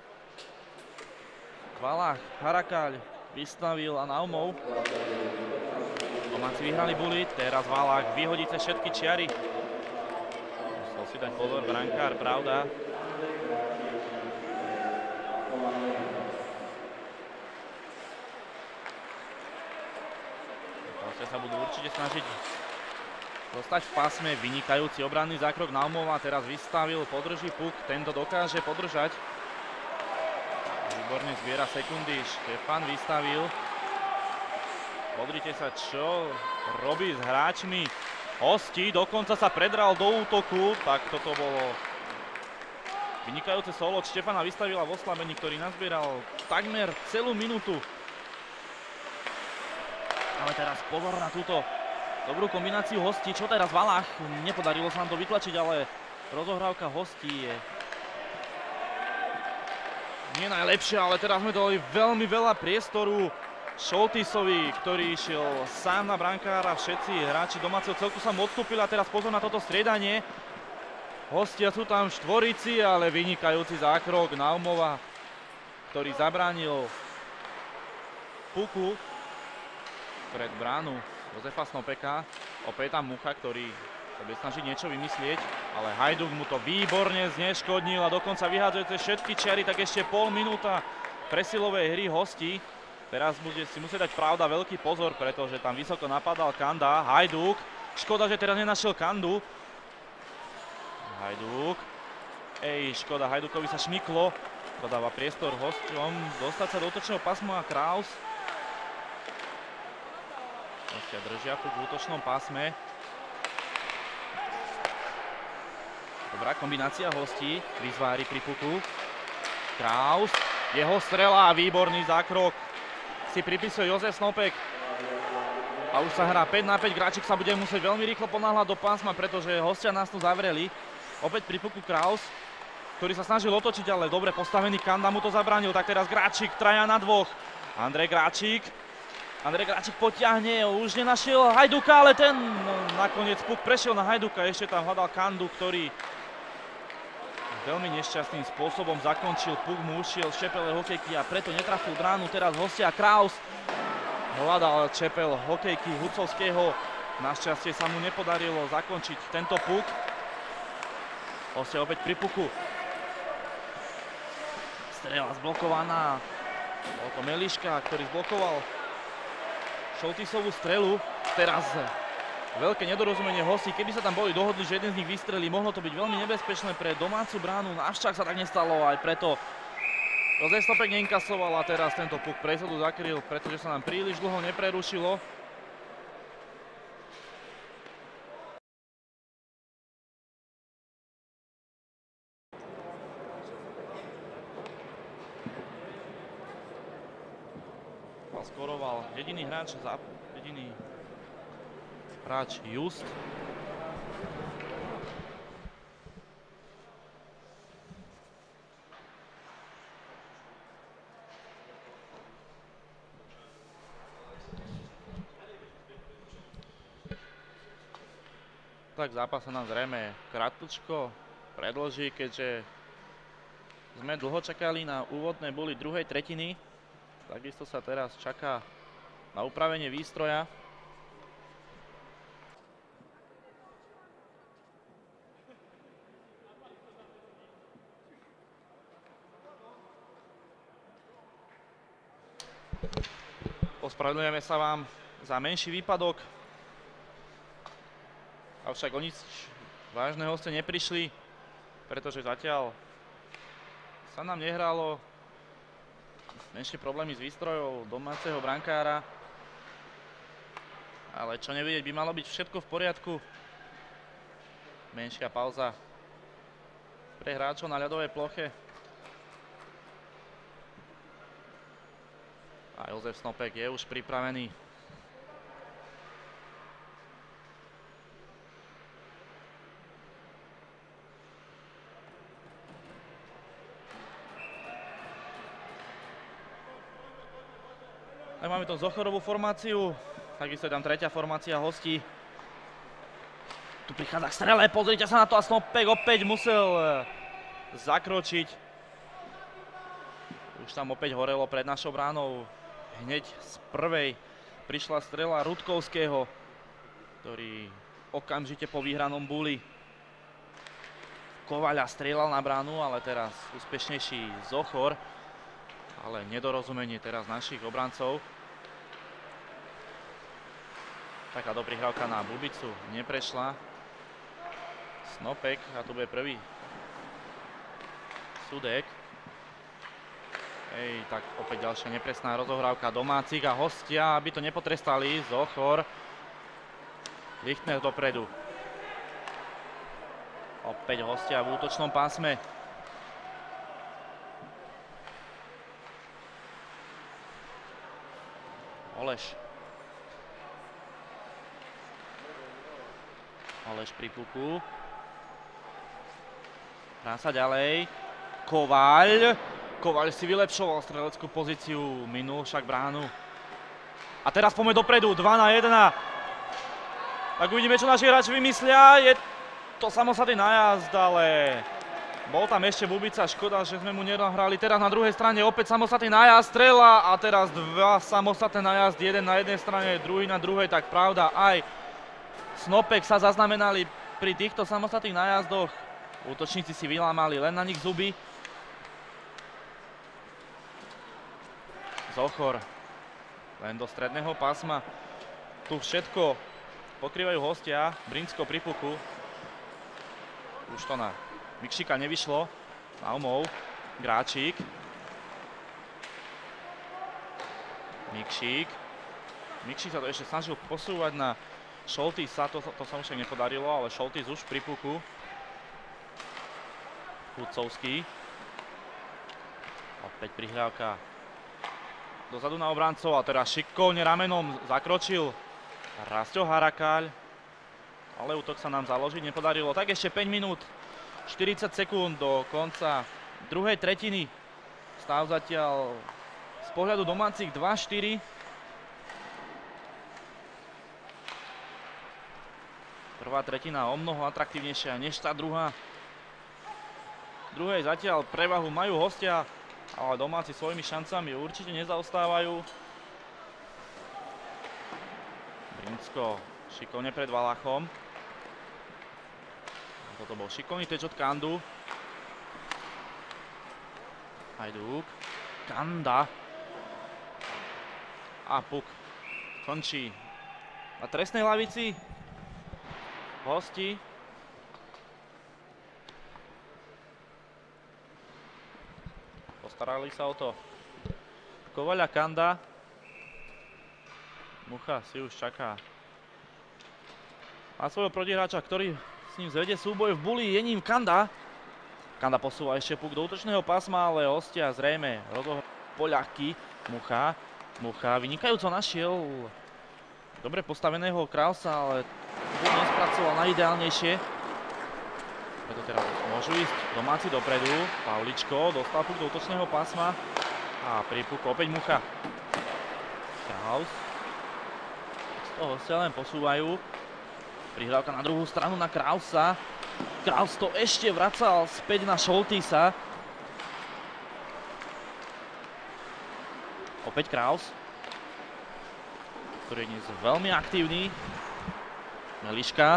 Valach, Harakáľ, Vystavil a Naumov. Domáci vyhrali buli, teraz Valach vyhodí cez všetky čiary. Musel si dať pozor brankár, pravda. Hostia sa budú určite snažiť dostať v pásme. Vynikajúci obranný zákrok Naumova, teraz Vystavil, podrží puk, tento dokáže podržať. Výborne zbiera sekundy Štefan Vystavil. Pozrite sa, čo robí s hráčmi hostí, dokonca sa predral do útoku, tak toto bolo vynikajúce solo od Štefana Vystavila v oslabení, ktorý nazbieral takmer celú minútu. Ale teraz pozor na túto dobrú kombináciu hostí. Čo teraz Valach? Nepodarilo sa nám to vytlačiť, ale rozohrávka hostí je nie najlepšia, ale teraz sme dali veľmi veľa priestoru Šoltisovi, ktorý išiel sám na brankára. Všetci hráči domáceho celku sa mu odstúpili a teraz pozor na toto striedanie. Hostia sú tam v štvorici, ale vynikajúci zákrok Naumova, ktorý zabránil puku pred bránu Jozefa Snopeka. Opäť tam Mucha, ktorý sa bude snažiť niečo vymyslieť, ale Hajduk mu to výborne zneškodnil a dokonca vyhádzuje cez všetky čiary, tak ešte pol minúta presilovej hry hostí. Teraz bude si musieť dať pravda veľký pozor, pretože tam vysoko napadal Kanda. Hajduk, škoda, že teraz nenašiel Kandu. Hajduk, ej, škoda, Hajdukovi sa šmyklo. To dáva priestor hosťom dostať sa do útočného pásma a Kraus. Hostia držia puk v útočnom pásme. Dobrá kombinácia hostí, Vyzvári pri puku. Kraus, jeho strela, výborný zákrok si pripisuje Jozef Snopek. A už sa hrá päť na päť, Gráčik sa bude musieť veľmi rýchlo ponáhľať do pásma, pretože hostia nás tu zavreli. Opäť pri puku Kraus, ktorý sa snažil otočiť, ale dobre postavený Kanda mu to zabránil. Tak teraz Gráčik, traja na dvoch. Andrej Gráčik. Andrej Gráčik potiahne, už nenašiel Hajduka, ale ten no, nakoniec puk prešiel na Hajduka. Ešte tam hľadal Kandu, ktorý veľmi nešťastným spôsobom zakončil. Puk mu ušiel z čepele hokejky a preto netrafil bránu. Teraz hostia Kraus hľadal čepel hokejky Hucovského. Našťastie sa mu nepodarilo zakončiť tento puk. Hostia opäť pri puku. Strela zblokovaná. Bol to Meliška, ktorý zblokoval Šoltisovú strelu. Teraz veľké nedorozumenie hostí. Keby sa tam boli dohodli, že jeden z nich vystrelí, mohlo to byť veľmi nebezpečné pre domácu bránu. Navšak sa tak nestalo, aj preto Jozef Snopek neinkasoval a teraz tento puk prezodu zakryl, pretože sa nám príliš dlho neprerušilo. Skoroval jediný hráč, jediný hráč Just. Tak zápas sa nám zrejme krátko predĺží, keďže sme dlho čakali na úvodné buly druhej tretiny. Takisto sa teraz čaká na upravenie výstroja. Ospravedlňujeme sa vám za menší výpadok. Avšak o nič vážneho ste neprišli, pretože zatiaľ sa nám nehralo. Menšie problémy s výstrojou domáceho brankára. Ale čo nevidieť, by malo byť všetko v poriadku. Menšia pauza pre hráčov na ľadovej ploche. A Jozef Snopek je už pripravený. Tak máme tu Zochorovú formáciu, takisto je tam tretia formácia hostí. Tu prichádza k strele, pozrite sa na to a Snopek opäť musel zakročiť. Už tam opäť horelo pred našou bránou. Hneď z prvej prišla strela Rudkovského, ktorý okamžite po vyhranom buli Kovaľa strieľal na bránu, ale teraz úspešnejší Zochor. Ale nedorozumenie teraz našich obrancov. Taká doprihrávka na Bubicu neprešla. Snopek, a tu bude prvý Sudek. Ej, tak opäť ďalšia nepresná rozohrávka domácich a hostia, aby to nepotrestali. Zochor. Lichtner dopredu. Opäť hostia v útočnom pásme. Oleš. Oleš pri puku. Hrá sa ďalej. Kovaľ. Kovaľ si vylepšoval streleckú pozíciu, minul však bránu. A teraz poďme dopredu, dva na jeden. Tak uvidíme, čo naši hráči vymyslia. Je to samostatný nájazd, ale bol tam ešte Bubica, škoda, že sme mu nenahrali. Teraz na druhej strane opäť samostatný nájazd, strela a teraz dva samostatné nájazd, jeden na jednej strane, druhý na druhej, tak pravda aj Snopek sa zaznamenali pri týchto samostatných nájazdoch. Útočníci si vylámali len na nich zuby. Zochor len do stredného pásma. Tu všetko pokrývajú hostia. Brinsko pri puku. Už to na Mikšíka nevyšlo. Naumov. Gráčík. Mikšík. Mikšík sa to ešte snažil posúvať na Šoltisa. To, to sa mu však nepodarilo, ale Šoltis už pri puku. Hudcovský. Opäť prihrávka dozadu na obrancov a teraz šikovne ramenom zakročil Rasťo Harakáľ. Ale útok sa nám založiť nepodarilo. Tak ešte päť minút, štyridsať sekúnd do konca druhej tretiny. Stav zatiaľ z pohľadu domácich dva štyri. Prvá tretina o mnoho atraktívnejšia než tá druhá. V druhej zatiaľ prevahu majú hostia, ale domáci svojimi šancami určite nezaostávajú. Brinsko šikovne pred Valachom. Toto bol šikovný teč od Kandu. Hajdúk. Kanda. A puk končí na trestnej lavici. Hosti. Postarali sa o to Kovaľa, Kanda. Mucha si už čaká a svojho protihráča, ktorý s ním zvedie súboj v buli, je ním Kanda. Kanda posúva ešte puk do útočného pásma, ale hostia zrejme rozohrajú poľahky. Mucha. Mucha vynikajúco našiel dobre postaveného Krausa, ale puk nespracoval najideálnejšie. Preto teraz môžu ísť domáci dopredu. Pavličko dostal puk do útočného pásma a pri puku opäť Mucha. Kraus. Z toho sa len posúvajú. Prihrávka na druhú stranu na Krausa. Kraus to ešte vracal späť na Šoltisa. Opäť Kraus, ktorý je dnes veľmi aktívny. Meliška.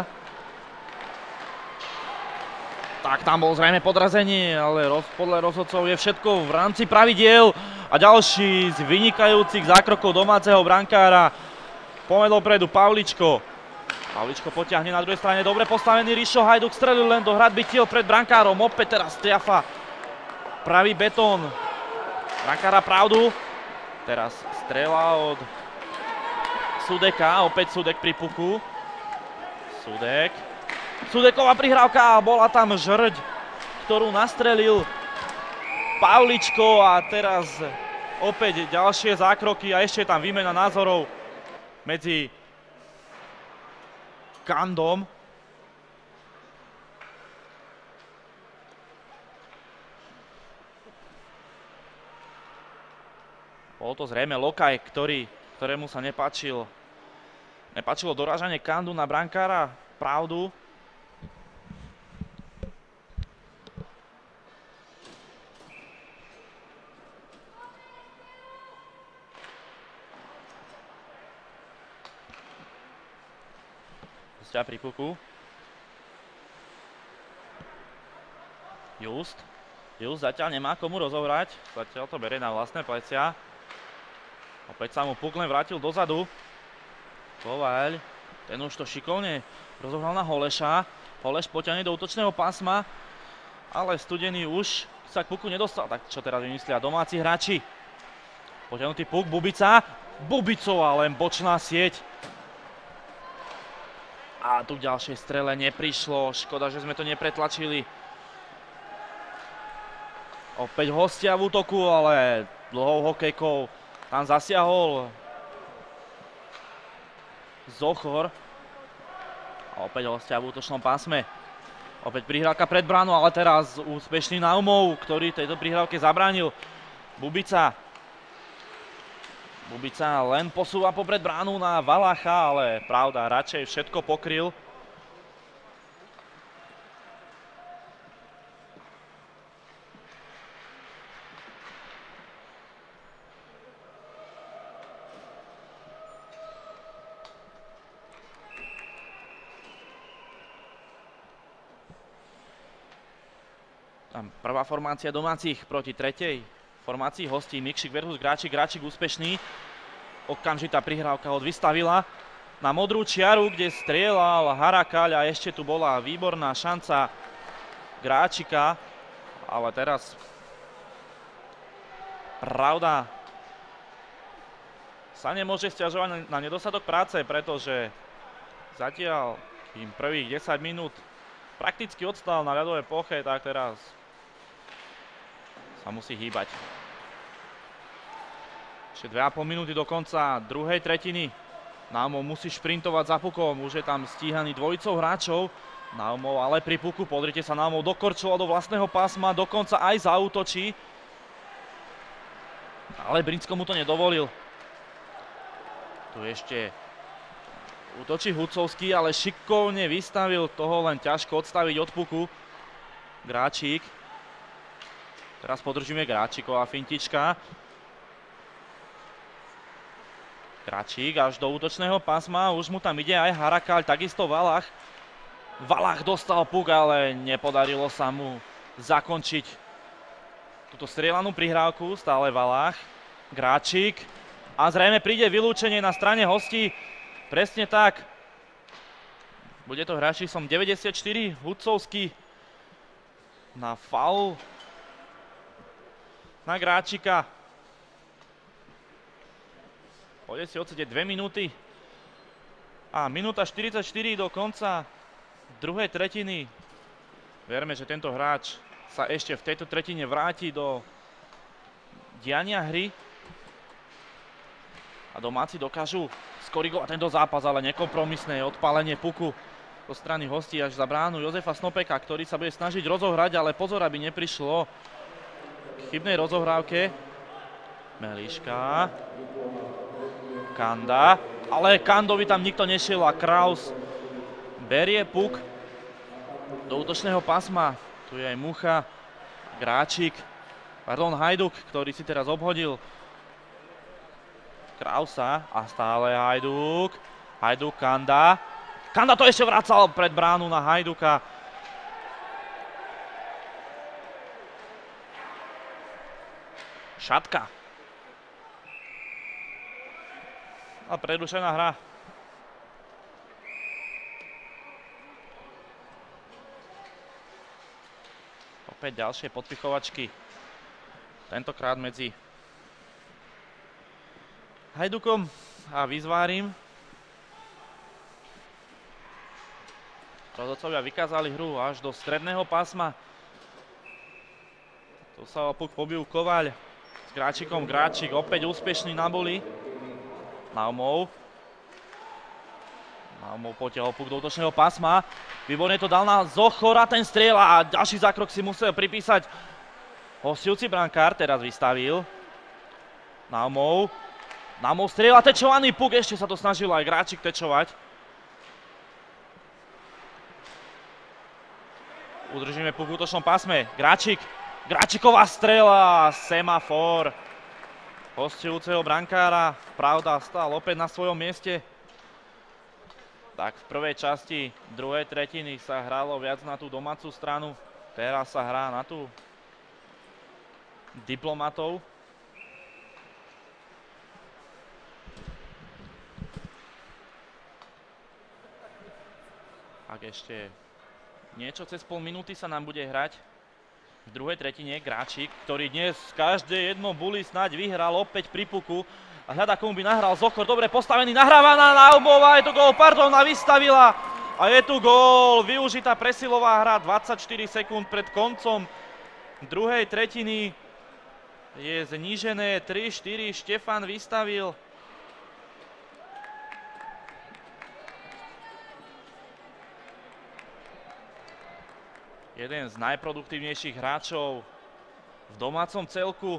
Tak tam bol zrejme podrazenie, ale roz, podľa rozhodcov je všetko v rámci pravidiel. A ďalší z vynikajúcich zákrokov domáceho brankára. Poďme dopredu Pavličko. Pavličko potiahne na druhej strane, dobre postavený Rišo Hajduk strelil len do hradby tiel pred brankárom, opäť teraz triafa pravý betón brankára pravdu. Teraz strela od Sudeka, opäť Sudek pri puku. Sudek. Sudeková prihrávka, bola tam žrť, ktorú nastrelil Pavličko a teraz opäť ďalšie zákroky a ešte je tam výmena názorov medzi Kandom. Bol to zrejme Lokaj, ktorý, ktorému sa nepáčil, nepáčilo dorážanie Kandu na brankára. Pravdu. Hostia pri puku. Just. Just zatiaľ nemá komu rozohrať. Zatiaľ to berie na vlastné plecia. Opäť sa mu puk len vrátil dozadu. Kovaľ. Ten už to šikovne rozohral na Holeša. Holeš potiahne do útočného pásma. Ale Studený už sa k puku nedostal. Tak čo teraz vymyslia domáci hráči? Potiahnutý puk. Bubica. Bubicová len bočná sieť. A tu ďalšie strele neprišlo. Škoda, že sme to nepretlačili. Opäť hostia v útoku, ale dlhou hokejkou tam zasiahol Zochor. A opäť hostia v útočnom pásme. Opäť prihrávka pred bránu, ale teraz úspešný Naumov, ktorý tejto prihrávke zabránil. Bubica. Bubica len posúva popred bránu na Valacha, ale pravda, radšej všetko pokryl. Tam prvá formácia domácich proti tretej formácii hostí. Mikšik versus Gráčik. Gráčik úspešný. Okamžitá prihrávka ho vystavila na modrú čiaru, kde strieľal Harakáľ a ešte tu bola výborná šanca Gráčika. Ale teraz pravda sa nemôže sťažovať na nedostatok práce, pretože zatiaľ im prvých desať minút prakticky odstal na ľadovej ploche, tak teraz sa musí hýbať. Ešte dve a pol minúty do konca druhej tretiny. Naumov musí šprintovať za pukom, už je tam stíhaný dvojicou hráčov. Naumov ale pri puku, pozrite sa, Naumov dokorčoval do vlastného pásma, dokonca aj zaútočí. Ale Brinsko mu to nedovolil. Tu ešte útočí Hucovský, ale šikovne vystavil, toho len ťažko odstaviť od puku. Gráčik. Teraz podržíme Gráčiková fintička. Gráčik až do útočného pásma, už mu tam ide aj Harakáľ, takisto Valach. Valach dostal puk, ale nepodarilo sa mu zakončiť túto strieľanú prihrávku, stále Valach. Gráčik. A zrejme príde vylúčenie na strane hostí. Presne tak. Bude to hráč číslom deväťdesiatštyri, Hucovský na faul na Gráčika. Pôjde si odsedieť dve minúty. A minúta štyridsaťštyri do konca druhej tretiny. Verme, že tento hráč sa ešte v tejto tretine vráti do diania hry. A domáci dokážu skorigovať tento zápas, ale nekompromisné odpálenie puku zo strany hostí až za bránu Jozefa Snopeka, ktorý sa bude snažiť rozohrať, ale pozor, aby neprišlo k chybnej rozohrávke. Meliška. Kanda. Ale Kandovi tam nikto nešiel a Kraus berie puk do útočného pásma. Tu je aj Mucha. Gráčik. Pardon, Hajduk, ktorý si teraz obhodil Krausa a stále Hajduk. Hajduk, Kanda. Kanda to ešte vracal pred bránu na Hajduka. Šatka. A prerušená hra. Opäť ďalšie podpichovačky. Tentokrát medzi Hajdukom a Vyzvárim. Rozhodcovia vykázali hru až do stredného pásma. Tu sa o puk pobil Kovaľ s Gráčikom. Gráčik opäť úspešný na boli. Naumov. Naumov potiahol puk do útočného pásma. Výborne to dal na Zochora, ten strieľa a ďalší zákrok si musel pripísať hostujúci brankár. Teraz vystavil. Naumov. Naumov strieľa, tečovaný puk, ešte sa to snažil aj Gráčik tečovať. Udržíme puk v útočnom pásme. Gráčik. Gráčiková strela. Semafor. Hostujúceho brankára. Pravda, stál opäť na svojom mieste. Tak v prvej časti druhej tretiny sa hralo viac na tú domácu stranu. Teraz sa hrá na tú diplomatov. Ak ešte niečo cez pol minúty sa nám bude hrať. V druhej tretine Gráčik, ktorý dnes každé jedno bully snáď vyhral opäť pri puku. A hľadá, komu by nahral. Zochor dobre postavený, nahráva na Naumova, je tu gól, pardon, a vystavila. A je tu gól, využitá presilová hra, dvadsaťštyri sekúnd pred koncom druhej tretiny. Je znížené tri štyri, Štefan vystavil. Jeden z najproduktívnejších hráčov v domácom celku.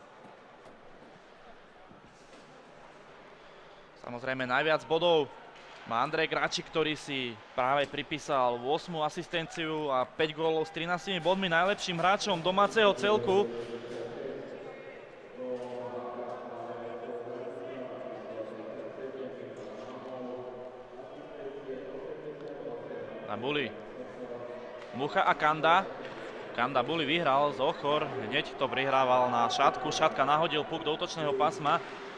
Samozrejme najviac bodov má Andrej Gráčik, ktorý si práve pripísal ôsmu asistenciu a päť gólov s trinástimi bodmi, najlepším hráčom domáceho celku. Na bully Mucha a Kanda. Kanda bully vyhral, Zochor hneď to prihrával na Šatku. Šatka nahodil puk do útočného pásma.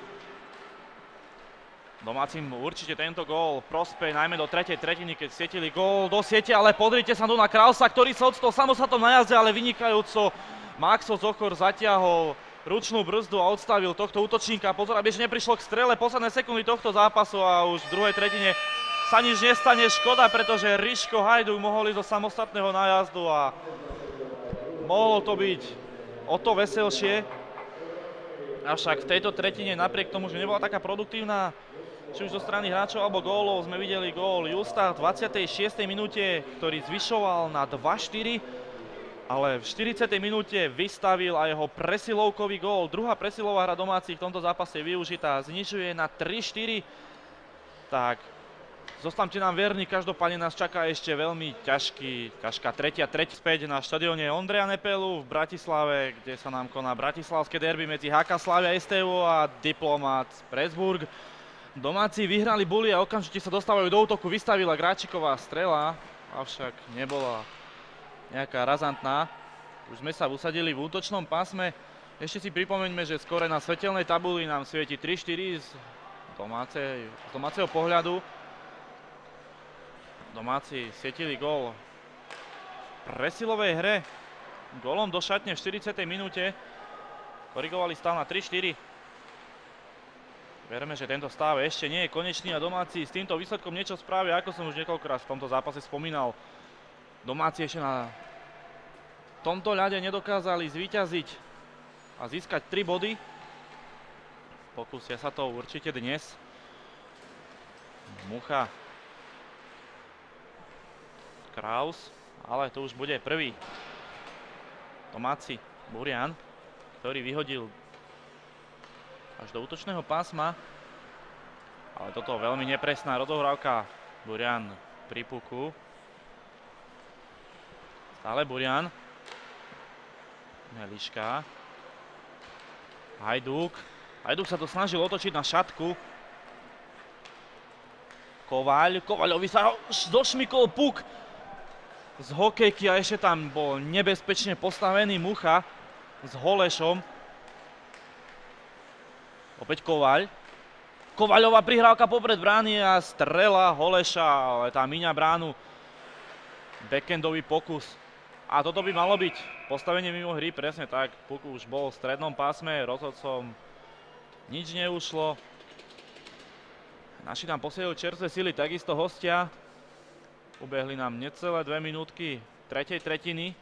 Domácim určite tento gól prospeje, najmä do tretej tretiny, keď sietili gól do siete, ale pozrite sa tu na Krausa, ktorý sa odstol samostatnom na jazde, ale vynikajúco Maxo Zochor zatiahol ručnú brzdu a odstavil tohto útočníka. Pozor, aby ešte neprišlo k strele posledné sekundy tohto zápasu a už v druhej tretine sa nič nestane, škoda, pretože Riško Hajduk mohol ísť do samostatného nájazdu a mohlo to byť o to veselšie. Avšak v tejto tretine, napriek tomu, že nebola taká produktívna, či už zo strany hráčov alebo gólov, sme videli gól Justa v dvadsiatej šiestej minúte, ktorý zvyšoval na dva štyri, ale v štyridsiatej minúte vystavil a jeho presilovkový gól. Druhá presilová hra domácich v tomto zápase využitá, znižuje na tri štyri. Tak, zostaňte nám verní, každopádne nás čaká ešte veľmi ťažký, ťažká tretia treť späť na štadióne Ondreja Nepelu v Bratislave, kde sa nám koná bratislavské derby medzi há ká Slavia es té ú a Diplomat Pressburg. Domáci vyhrali bully a okamžite sa dostávajú do útoku, vystavila Gráčiková strela, avšak nebola nejaká razantná. Už sme sa usadili v útočnom pásme. Ešte si pripomeňme, že skore na svetelnej tabuli nám svieti tri štyri z, domácej, z domáceho pohľadu. Domáci svietili gól v presilovej hre. Gólom do šatne v štyridsiatej minúte. Korigovali stav na tri štyri. Verme, že tento stav ešte nie je konečný a domáci s týmto výsledkom niečo spravia, ako som už niekoľkokrát v tomto zápase spomínal. Domáci ešte na tomto ľade nedokázali zvíťaziť a získať tri body. Pokúsia sa to určite dnes. Mucha. Kraus, ale to už bude prvý. Domáci Burian, ktorý vyhodil až do útočného pásma. Ale toto veľmi nepresná rozohrávka. Burian pri puku. Stále Burian. Meliška. Hajduk. Hajduk sa to snažil otočiť na Šatku. Kovaľ. Kovaľovi sa došmykol puk z hokejky a ešte tam bol nebezpečne postavený Mucha s Holešom. Opäť Kovaľ. Kovaľová prihrávka popred brány a strela Holeša, ale tá míňa bránu. Backendový pokus. A toto by malo byť postavenie mimo hry, presne tak. Puk už bol v strednom pásme, rozhodcom nič neušlo. Naši tam posielajú čerstvé sily, takisto hostia. Ubehli nám necelé dve minútky tretej tretiny.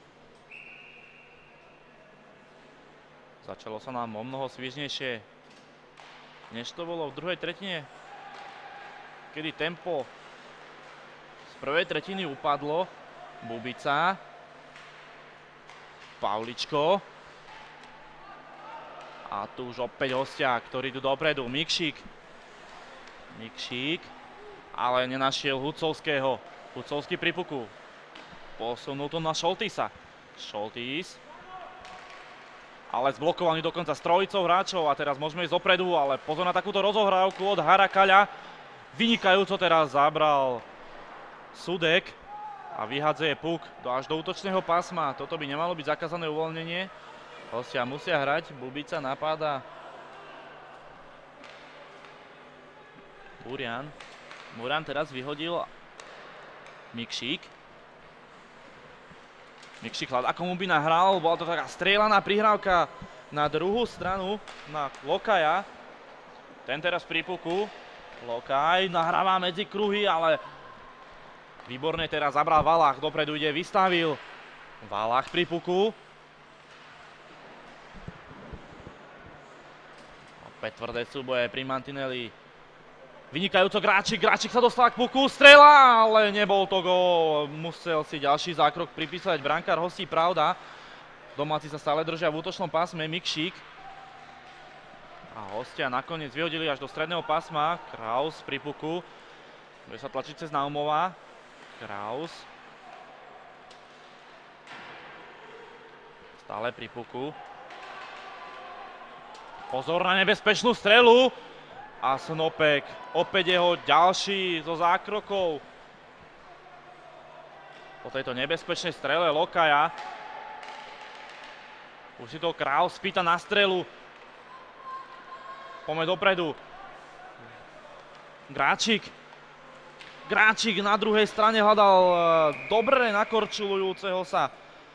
Začalo sa nám o mnoho svižnejšie, než to bolo v druhej tretine, kedy tempo z prvej tretiny upadlo. Bubica. Pavličko. A tu už opäť hostia, ktorí idú dopredu. Mikšík. Mikšík. Ale nenašiel Hucovského. Hucovský pri puku. Posunul to na Šoltisa. Šoltis. Ale zblokovaný dokonca s trojicou hráčov a teraz môžeme ísť dopredu, ale pozor na takúto rozohrávku od Harakaľa. Vynikajúco teraz zabral Sudek a vyhadzuje puk do, až do útočného pásma. Toto by nemalo byť zakázané uvoľnenie. Hostia musia hrať, Bubica napáda. Burian. Muran teraz vyhodil Mikšík. Mikšík hľadá, ako mu by nahral, bola to taká strieľaná prihrávka na druhú stranu, na Lokaja. Ten teraz pri puku. Lokaj nahráva medzi kruhy, ale výborne teraz zabral Valach, dopredu ide, vystavil. Valach pri puku. Opäť tvrdé súboje pri mantineli. Vynikajúco Gráčik, Gráčik sa dostal k puku, strela, ale nebol to gól. Musel si ďalší zákrok pripísať brankár hostí, pravda. Domáci sa stále držia v útočnom pásme, Mikšík. A hostia nakoniec vyhodili až do stredného pásma. Kraus pri puku. Bude sa tlačiť cez Naumova. Kraus. Stále pri puku. Pozor na nebezpečnú strelu. A Snopek, opäť jeho ďalší zo zákrokov. Po tejto nebezpečnej strele Lokaja. Už si to Kraus pýta na strelu. Poďme dopredu. Gráčik. Gráčik na druhej strane hľadal dobre nakorčulujúceho sa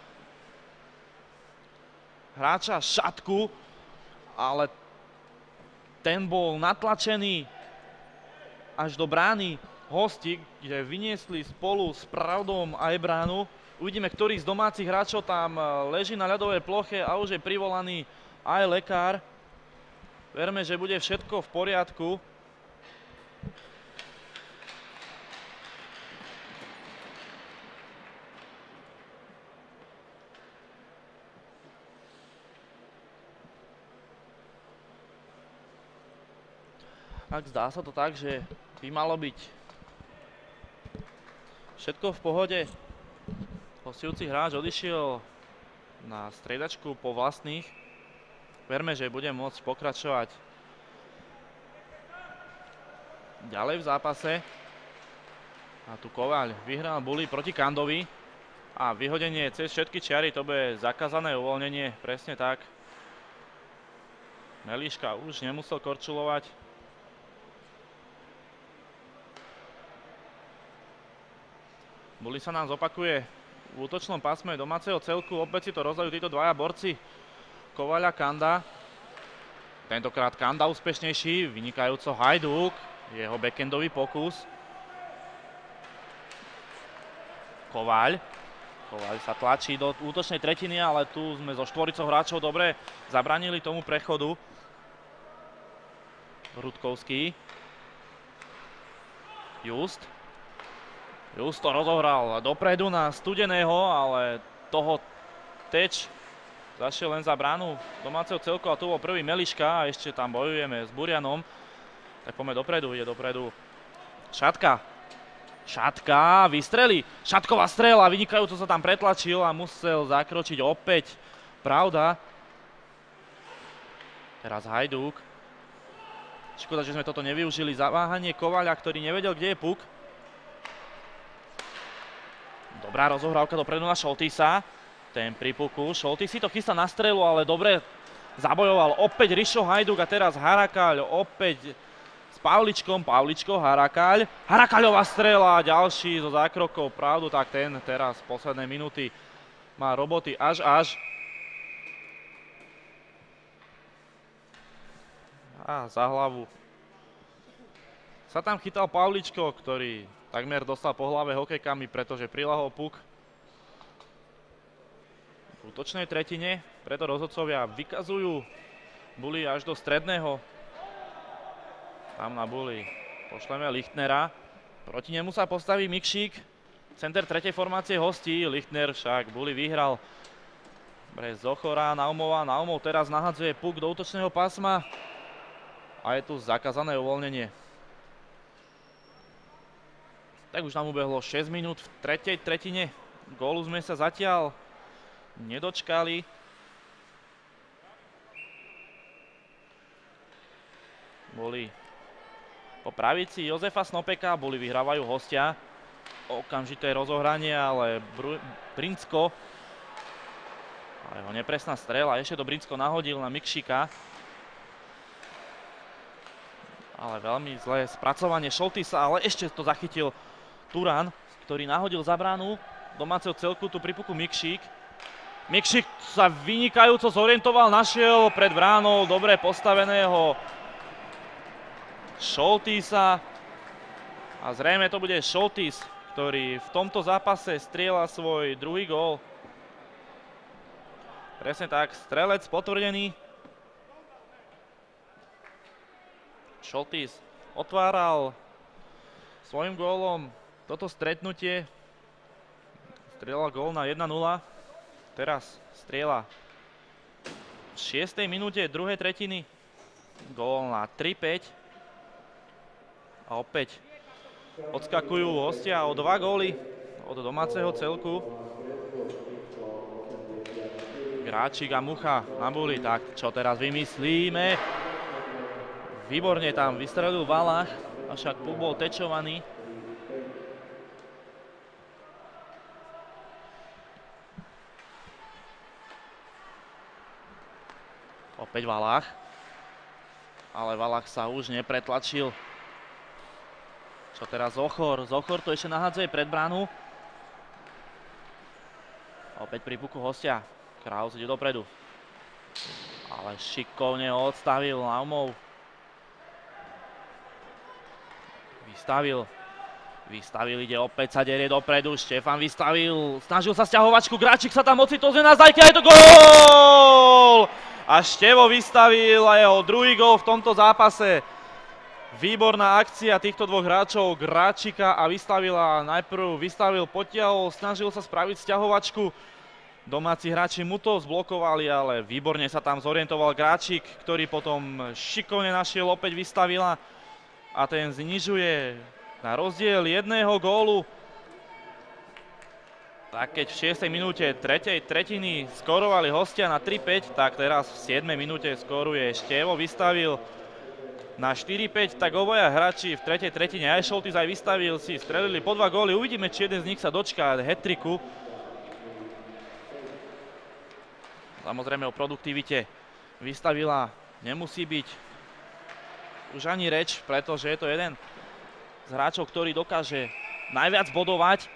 hráča Šatku, ale ten bol natlačený až do brány hostí, kde vyniesli spolu s Pravdom aj bránu. Uvidíme, ktorý z domácich hráčov tam leží na ľadovej ploche a už je privolaný aj lekár. Verme, že bude všetko v poriadku. Tak zdá sa to tak, že by malo byť všetko v pohode. Hostujúci hráč odišiel na striedačku po vlastných. Verme, že bude môcť pokračovať ďalej v zápase. A tu Kovaľ vyhral Buli proti Kandovi. A vyhodenie cez všetky čiary, to bude zakázané uvoľnenie, presne tak. Meliška už nemusel korčulovať. Buli sa nám zopakuje v útočnom pásme domáceho celku. Opäť si to rozdajú títo dvaja borci. Kovaľa, Kanda. Tentokrát Kanda úspešnejší. Vynikajúco Hajdúk. Jeho backendový pokus. Kovaľ. Kovaľ sa tlačí do útočnej tretiny, ale tu sme so štvoricou hráčov dobre zabranili tomu prechodu. Rudkovský. Just. Just to rozohral dopredu na Studeného, ale toho Teč zašiel len za bránu domáceho celku a tu bol prvý Meliška a ešte tam bojujeme s Burianom. Tak poďme dopredu, ide dopredu Šatka. Šatka vystrelí. Šatková strela, vynikajúco sa tam pretlačil a musel zakročiť opäť Pravda. Teraz Hajdúk. Škoda, že sme toto nevyužili. Zaváhanie Kovaľa, ktorý nevedel, kde je puk. Dobrá rozohrávka dopredu na Šoltisa. Ten pri puku. Šoltis si to chystá na strelu, ale dobre zabojoval. Opäť Rišo Hajdúk a teraz Harakaľ. Opäť s Pavličkom. Pavličko, Harakaľ. Harakaľová strela. Ďalší zo zákrokov. Pravdu, tak ten teraz posledné minúty má roboty až až. A za hlavu sa tam chytal Pavličko, ktorý takmer dostal po hlave hokejkami, pretože prilahol puk v útočnej tretine. Preto rozhodcovia vykazujú Buli až do stredného. Tam na Buli pošleme Lichtnera. Proti nemu sa postaví Mikšík. Center tretej formácie hostí. Lichtner však Buli vyhral Pre Zochora, Naumova, Naumov teraz nahadzuje puk do útočného pásma a je tu zakázané uvoľnenie. Tak už nám ubehlo šesť minút v tretej tretine. Gólu sme sa zatiaľ nedočkali. Boli po pravici Jozefa Snopeka, boli vyhrávajú hostia. Okamžité rozohranie, ale Brinsko a jeho nepresná strela, ešte to Brinsko nahodil na Mikšika. Ale veľmi zlé spracovanie Šoltisa, ale ešte to zachytil Turán, ktorý nahodil za bránu domáceho celku, tu pri puku Mikšík. Mikšík sa vynikajúco zorientoval, našiel pred bránou dobre postaveného Šoltisa a zrejme to bude Šoltis, ktorý v tomto zápase strieľa svoj druhý gól. Presne tak, strelec potvrdený. Šoltis otváral svojim gólom toto stretnutie. Strieľal gól na jeden nula. Teraz strieľa v šiestej minúte druhej tretiny. Gól na tri päť. A opäť odskakujú hostia o dva góly od domáceho celku. Gráčik a Mucha na buli. Tak čo teraz vymyslíme? Výborne tam vystrelil Valach, avšak puk bol tečovaný. Opäť Valach. Ale Valach sa už nepretlačil. Čo teraz Zochor? Zochor to ešte nahádzuje pred bránu. Opäť pri puku hostia. Kraus ide dopredu. Ale šikovne ho odstavil Naumov. Vystavil. Vystavil, ide opäť sa derie dopredu. Štefan vystavil. Snažil sa sťahovačku. Gráčik sa tam ocitol z názdajky a je to gól! A Števo vystavil a jeho druhý gól v tomto zápase. Výborná akcia týchto dvoch hráčov, Gráčika a Vystavila. Najprv Vystavil, potiahol, snažil sa spraviť sťahovačku. Domáci hráči mu to zblokovali, ale výborne sa tam zorientoval Gráčik, ktorý potom šikovne našiel opäť Vystavila. A ten znižuje na rozdiel jedného gólu. Tak keď v šiestej minúte tretej tretiny skorovali hostia na tri päť, tak teraz v siedmej minúte skoruje Števo Vystavil na štyri päť, tak obaja hráči v tretej tretine, aj Šoltis, aj Vystavil, si strelili po dva góly. Uvidíme, či jeden z nich sa dočká hat-tricku. Samozrejme o produktivite Vystavila nemusí byť už ani reč, pretože je to jeden z hráčov, ktorý dokáže najviac bodovať.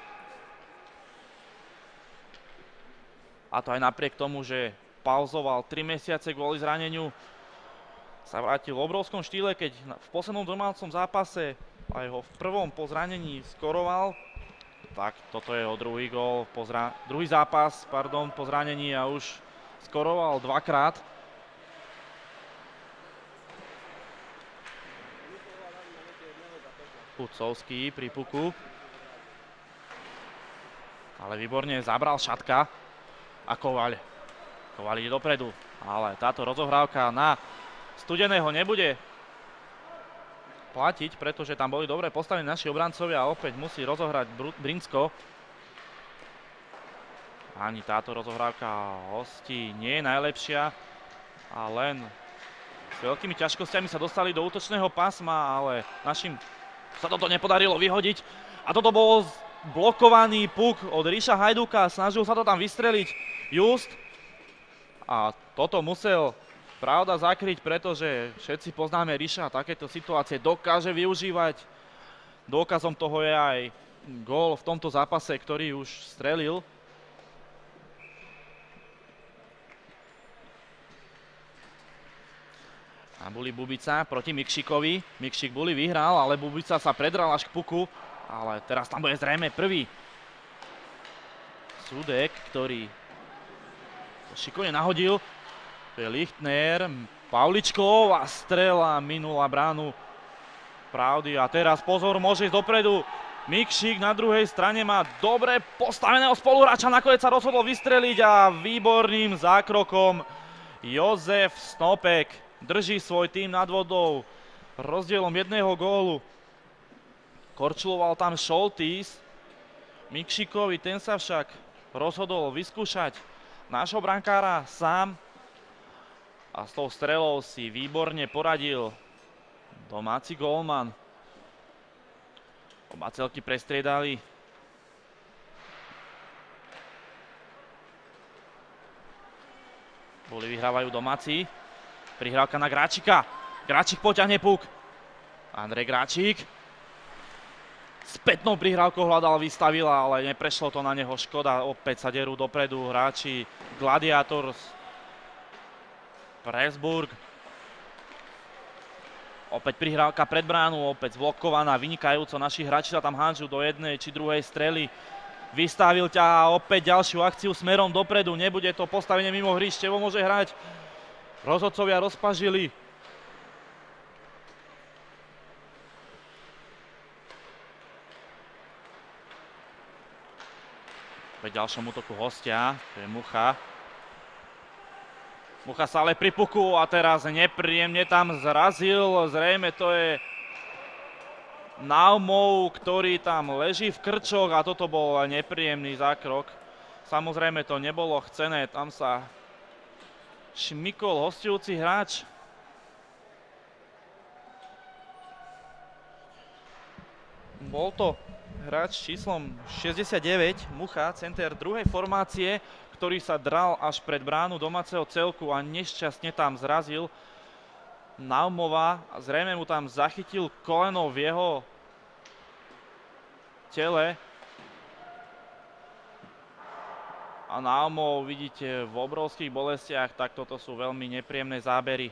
A to aj napriek tomu, že pauzoval tri mesiace kvôli zraneniu. Sa vrátil v obrovskom štýle, keď v poslednom domácom zápase aj ho v prvom po zranení skoroval. Tak toto je jeho druhý gól, po zra... druhý zápas pardon, po zranení a už skoroval dvakrát. Pucovský pri puku. Ale výborne zabral Šatka a Kovaľ. Kovaľ ide dopredu, ale táto rozohrávka na Studeného nebude platiť, pretože tam boli dobre postavení naši obrancovia a opäť musí rozohrať Brinsko. Ani táto rozohrávka hostí nie je najlepšia a len s veľkými ťažkosťami sa dostali do útočného pásma, ale našim sa toto nepodarilo vyhodiť. A toto bol blokovaný puk od Ríša Hajduka, snažil sa to tam vystreliť Just a toto musel pravda zakryť, pretože všetci poznáme Ríša, takéto situácie dokáže využívať. Dôkazom toho je aj gól v tomto zápase, ktorý už strelil. A Buli Bubica proti Mikšikovi. Mikšik Buli vyhral, ale Bubica sa predral až k puku. Ale teraz tam bude zrejme prvý Sudek, ktorý šikovne nahodil. To je Lichtner, Pavličkov a strela minula bránu Pravdy. A teraz pozor, môže ísť dopredu. Mikšík na druhej strane má dobre postaveného spoluhráča, nakoniec sa rozhodol vystreliť a výborným zákrokom Jozef Snopek drží svoj tým nad vodou rozdielom jedného gólu. Korčuloval tam Šoltís, Mikšíkovi, ten sa však rozhodol vyskúšať nášho brankára sám a s tou strelou si výborne poradil domáci gólman. Oba celky prestriedali. Boli vyhrávajú domáci. Prihrávka na Gráčika. Gráčik poťahne puk. Andrej Gráčik. Spätnou prihrávkou hľadal, vystavila, ale neprešlo to na neho. Škoda, opäť sa derú dopredu hráči Gladiators. Pressburg. Opäť prihrávka pred bránu, opäť zblokovaná, vynikajúco. Naši hráči sa tam hádžu do jednej či druhej strely. Vystavil ťa a opäť ďalšiu akciu smerom dopredu. Nebude to postavenie mimo hry, Števo môže hrať. Rozhodcovia rozpažili. Opäť ďalšom útoku hostia, to je Mucha. Mucha sa ale pri puku a teraz nepríjemne tam zrazil. Zrejme to je Naumov, ktorý tam leží v krčoch a toto bol nepríjemný zákrok. Samozrejme to nebolo chcené, tam sa šmykol hostujúci hráč. Bol to hráč číslom šesťdesiatdeväť, Mucha, center druhej formácie, ktorý sa dral až pred bránu domáceho celku a nešťastne tam zrazil Naumova. Zrejme mu tam zachytil koleno v jeho tele. A Naumov vidíte v obrovských bolestiach, tak toto sú veľmi nepríjemné zábery.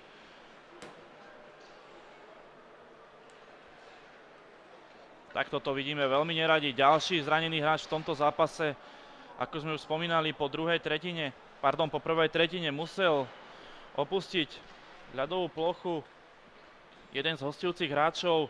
Takto to vidíme veľmi neradi. Ďalší zranený hráč v tomto zápase, ako sme už spomínali, po druhej tretine, pardon, po prvej tretine musel opustiť ľadovú plochu jeden z hostujúcich hráčov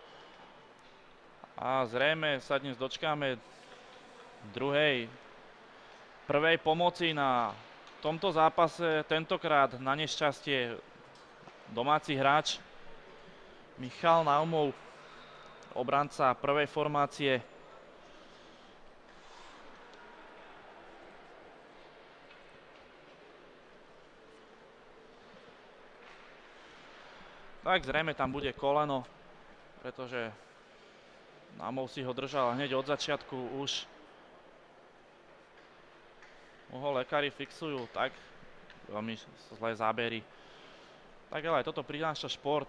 a zrejme sa dnes dočkáme druhej, prvej pomoci na tomto zápase, tentokrát na nešťastie domáci hráč Michal Naumov, obranca prvej formácie. Tak zrejme tam bude koleno, pretože Naumov si ho držal hneď od začiatku už. Mu ho lekári fixujú, tak veľmi zlé zábery. Tak ale aj toto prináša šport.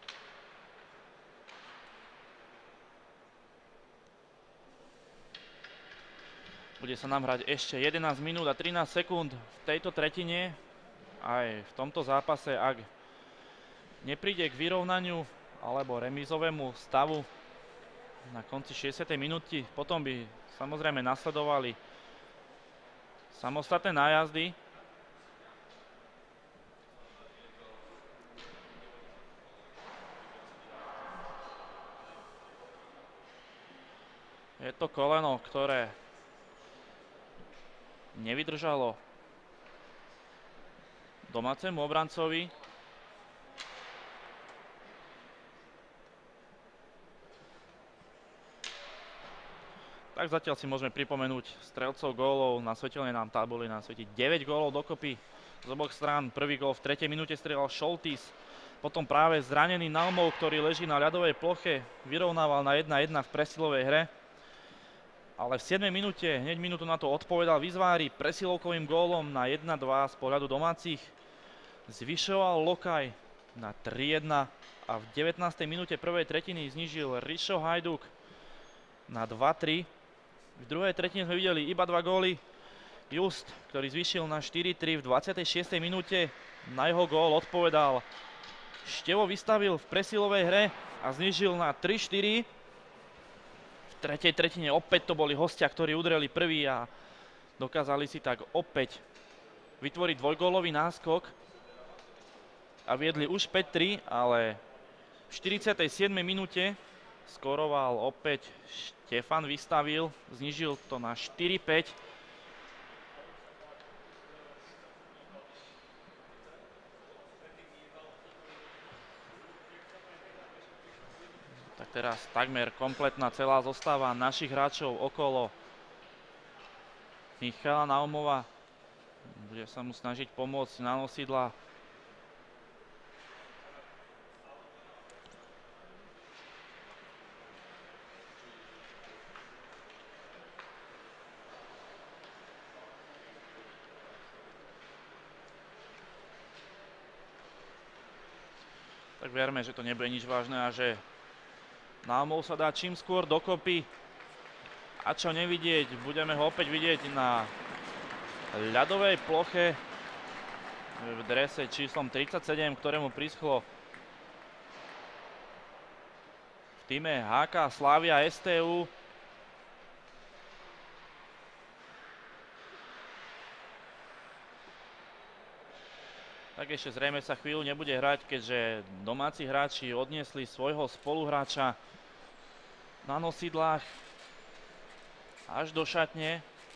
Bude sa nám hrať ešte jedenásť minút a trinásť sekúnd v tejto tretine. Aj v tomto zápase, ak nepríde k vyrovnaniu alebo remízovému stavu na konci šesťdesiatej minúty, potom by samozrejme nasledovali samostatné nájazdy. Je to koleno, ktoré nevydržalo domácemu obrancovi. Tak zatiaľ si môžeme pripomenúť strelcov gólov. Na svetelnej nám tabuli nám svieti deväť gólov dokopy z oboch strán. Prvý gól v tretej minúte strieľal Šoltís. Potom práve zranený Naumov, ktorý leží na ľadovej ploche, vyrovnával na jedna jedna v presilovej hre. Ale v siedmej minúte, hneď minútu na to odpovedal Vizvári presilovkovým gólom na jedna dva z pohľadu domácich. Zvyšoval Lokaj na tri jedna a v devätnástej minúte prvej tretiny znížil Rišo Hajduk na dva tri. V druhej tretine sme videli iba dva góly. Just, ktorý zvýšil na štyri tri v dvadsiatej šiestej minúte. Na jeho gól odpovedal Števo, vystavil v presilovej hre a znížil na tri štyri. V tretej tretine opäť to boli hostia, ktorí udreli prvý a dokázali si tak opäť vytvoriť dvojgólový náskok a viedli už päť tri, ale v štyridsiatej siedmej minúte skoroval opäť Štefan, vystavil, znížil to na štyri päť. Tak teraz takmer kompletná celá zostava našich hráčov okolo Michala Naumova. Bude sa mu snažiť pomôcť na nosidla. Tak verme, že to nebude nič vážne a že Naumov sa dá čím skôr dokopy. A čo nevidieť, budeme ho opäť vidieť na ľadovej ploche v drese číslom tridsaťsedem, ktorému prischlo v týme há ká Slavia es té ú. Tak ešte zrejme sa chvíľu nebude hrať, keďže domáci hráči odniesli svojho spoluhráča na nosidlách až do šatne.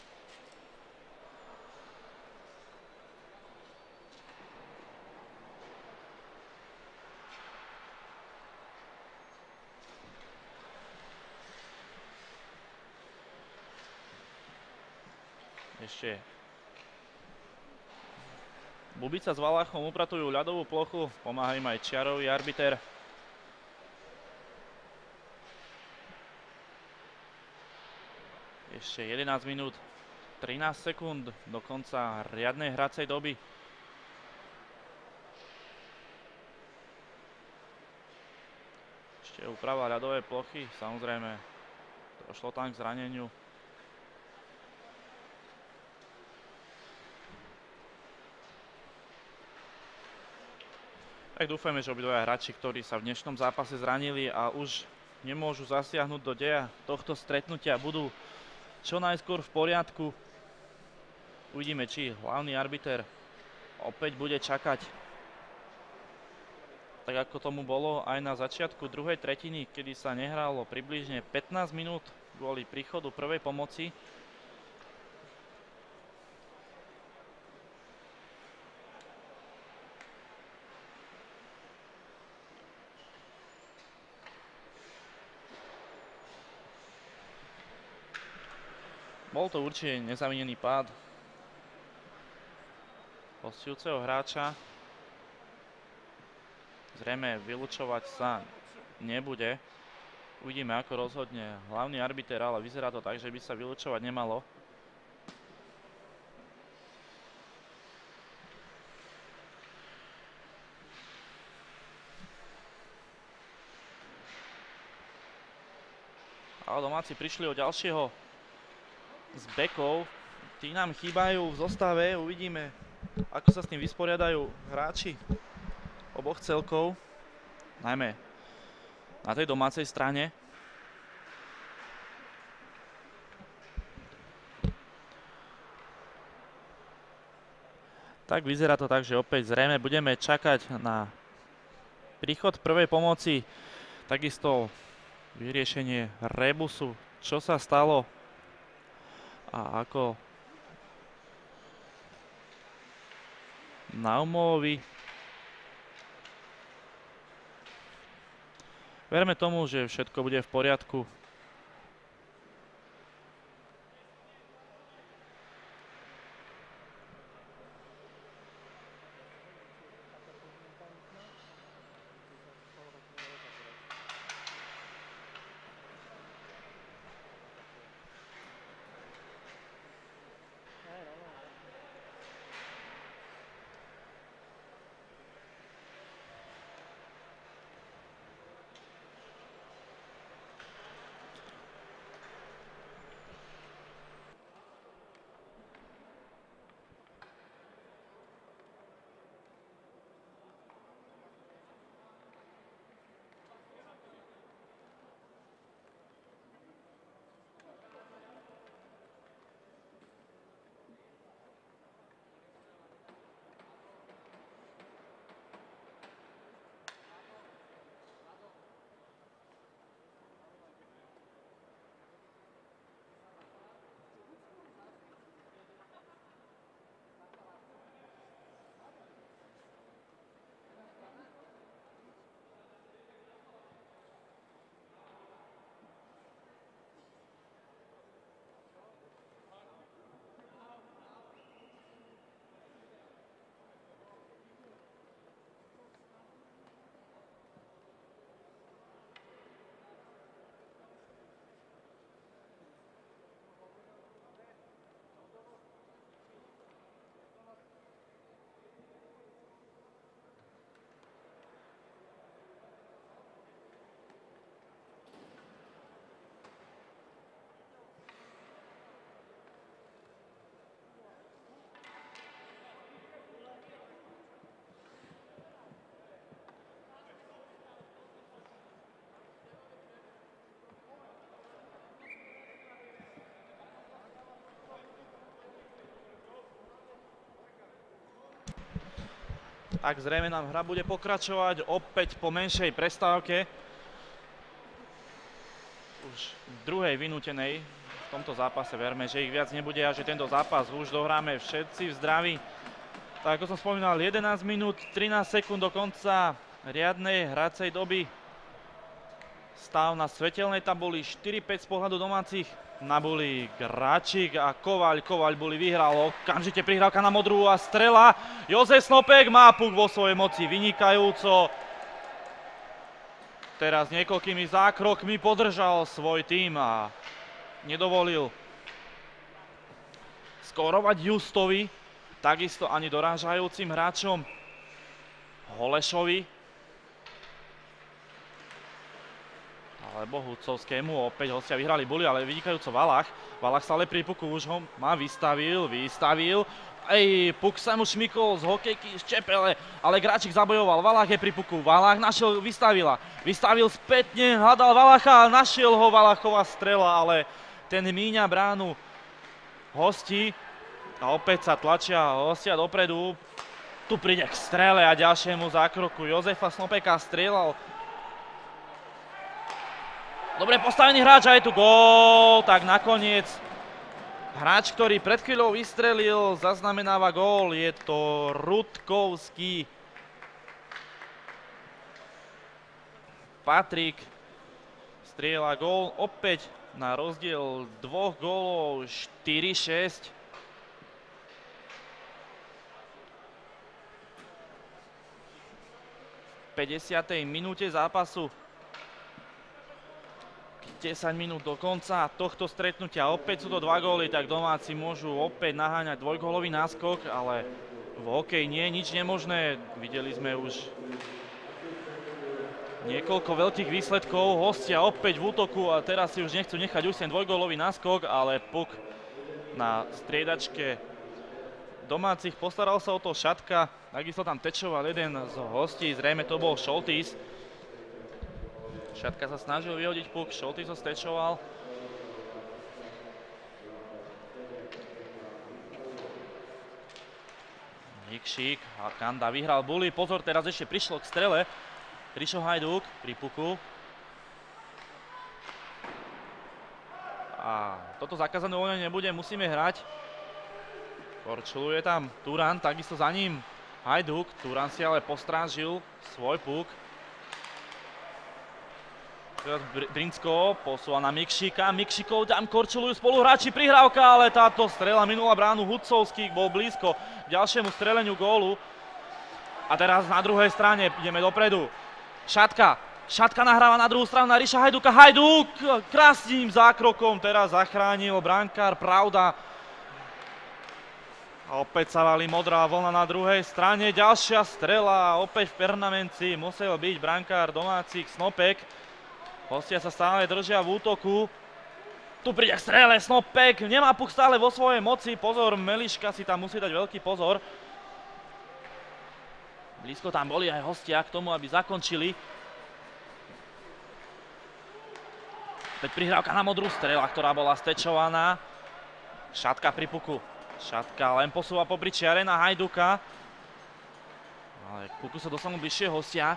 Ešte Bubica s Valachom upratujú ľadovú plochu, pomáha im aj čiarový arbiter. Ešte jedenásť minút, trinásť sekúnd do konca riadnej hracej doby. Ešte úprava ľadovej plochy, samozrejme došlo tam k zraneniu. Tak dúfajme, že obidvaja hráči, ktorí sa v dnešnom zápase zranili a už nemôžu zasiahnuť do deja tohto stretnutia, budú čo najskôr v poriadku. Uvidíme, či hlavný arbiter opäť bude čakať. Tak ako tomu bolo aj na začiatku druhej tretiny, kedy sa nehralo približne pätnásť minút kvôli príchodu prvej pomoci. Bol to určite nezavinený pád hostujúceho hráča. Zrejme vylučovať sa nebude. Uvidíme, ako rozhodne hlavný arbiter, ale vyzerá to tak, že by sa vylučovať nemalo. Ale domáci prišli o ďalšieho z bekov, tí nám chýbajú v zostave, uvidíme, ako sa s tým vysporiadajú hráči oboch celkov, najmä na tej domácej strane. Tak vyzerá to tak, že opäť zrejme budeme čakať na príchod prvej pomoci, takisto vyriešenie rebusu, čo sa stalo a ako Naumovovi. Verme tomu, že všetko bude v poriadku. tak zrejme nám hra bude pokračovať opäť po menšej prestávke. Už v druhej vynútenej v tomto zápase, verme, že ich viac nebude a že tento zápas už dohráme všetci v zdraví. Tak ako som spomínal, jedenásť minút, trinásť sekúnd do konca riadnej hracej doby. Stav na svetelnej tabuli štyri päť z pohľadu domácich. Na buli Gráčik a Kovaľ. Kovaľ buli vyhral, okamžite prihrávka na modrú a strela. Jozef Snopek má puk vo svojej moci, vynikajúco. Teraz niekoľkými zákrokmi podržal svoj tím a nedovolil skórovať Justovi, takisto ani dorážajúcim hráčom Holešovi alebo Hucovskému. Opäť hostia vyhrali boli, ale vynikajúco Valach. Valach stále pri puku, už ho má vystavil, vystavil. Ej, puk sa mu šmykol z hokejky, z čepele, ale Gráčik zabojoval. Valach je pri puku, Valach našiel, vystavila. Vystavil spätne, hľadal Valacha, našiel ho Valachová strela, ale ten míňa bránu hostí. A opäť sa tlačia hostia dopredu. Tu príde k strele a ďalšiemu zákroku Jozefa Snopeka strieľal. Dobre postavený hráč a je tu gól, tak nakoniec hráč, ktorý pred chvíľou vystrelil, zaznamenáva gól, je to Rudkovský. Patrik strieľa gól opäť na rozdiel dvoch gólov, štyri šesť. V päťdesiatej minúte zápasu. desať minút do konca tohto stretnutia. Opäť sú to dva góly, tak domáci môžu opäť naháňať dvojgólový náskok, ale v hokeji nie je nič nemožné. Videli sme už niekoľko veľkých výsledkov. Hostia opäť v útoku a teraz si už nechcú nechať už ten dvojgólový náskok, ale puk na striedačke domácich. Postaral sa o to Šatka, takisto tam tečoval jeden z hostí, zrejme to bol Šoltís. Šatka sa snažil vyhodiť puk, Šoltís ho stečoval. Mikšík a Kanda vyhral buli. Pozor, teraz ešte prišlo k strele. Rišo Hajdúk pri puku. A toto zakázané voľne nebude, musíme hrať. Korčuluje tam Turan, takisto za ním Hajdúk. Turan si ale postrážil svoj puk. Teraz Brinsko posúva na Mikšíka. Mikšíkov tam korčulujú spoluhráči, prihrávka, ale táto strela minula bránu. Hucovský bol blízko k ďalšiemu streleniu gólu. A teraz na druhej strane ideme dopredu. Šatka. Šatka nahráva na druhú stranu na Riša Hajduka. Hajduk krásnym zákrokom teraz zachránil brankár Pravda. A opäť sa valí modrá vlna na druhej strane. Ďalšia strela, opäť v permanenci musel byť brankár domácich Snopek. Hostia sa stále držia v útoku. Tu príde k strele Snopek. Nemá puk stále vo svojej moci. Pozor, Meliška si tam musí dať veľký pozor. Blízko tam boli aj hostia k tomu, aby zakončili. Teď prihrávka na modrú, strela, ktorá bola stečovaná. Šatka pri puku. Šatka len posúva popri čiare na Hajduka. Ale k puku sa dostanú bližšie hostia.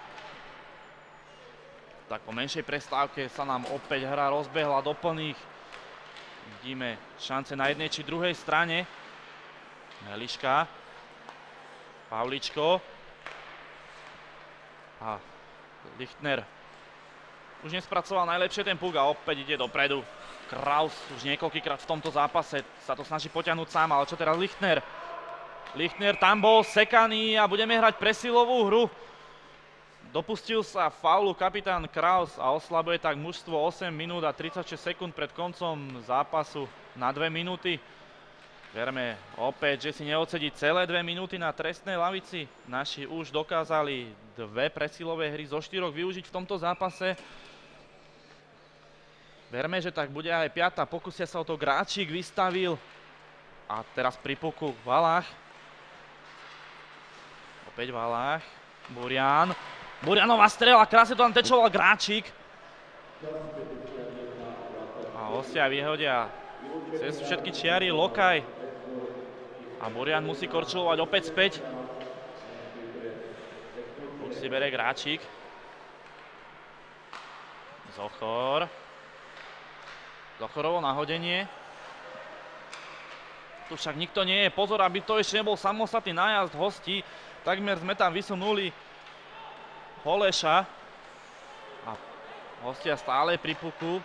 Tak po menšej prestávke sa nám opäť hra rozbehla do plných. Vidíme šance na jednej či druhej strane. Meliška. Pavličko. A Lichtner už nespracoval najlepšie ten puk a opäť ide dopredu. Kraus už niekoľkýkrát v tomto zápase sa to snaží potiahnuť sám, ale čo teraz Lichtner? Lichtner tam bol sekaný a budeme hrať presilovú hru. Dopustil sa faulu kapitán Kraus a oslabuje tak mužstvo osem minút a tridsaťšesť sekúnd pred koncom zápasu na dve minúty. Verme opäť, že si neodsedí celé dve minúty na trestnej lavici. Naši už dokázali dve presilové hry zo štyroch využiť v tomto zápase. Verme, že tak bude aj piata. Pokusia sa o to, Gráčik vystavil. A teraz pri puku Valach. Opäť Valach. Burian. Burianová strela, krásne to tam tečoval Gráčik. A hostia vyhodia cez všetky čiary Lokaj. A Burian musí korčulovať opäť späť. si bere Gráčik. Zochor. Zochorovo nahodenie. Tu však nikto nie je. Pozor, aby to ešte nebol samostatný nájazd hostí. Takmer sme tam vysunuli Holeša. A hostia stále pri puku.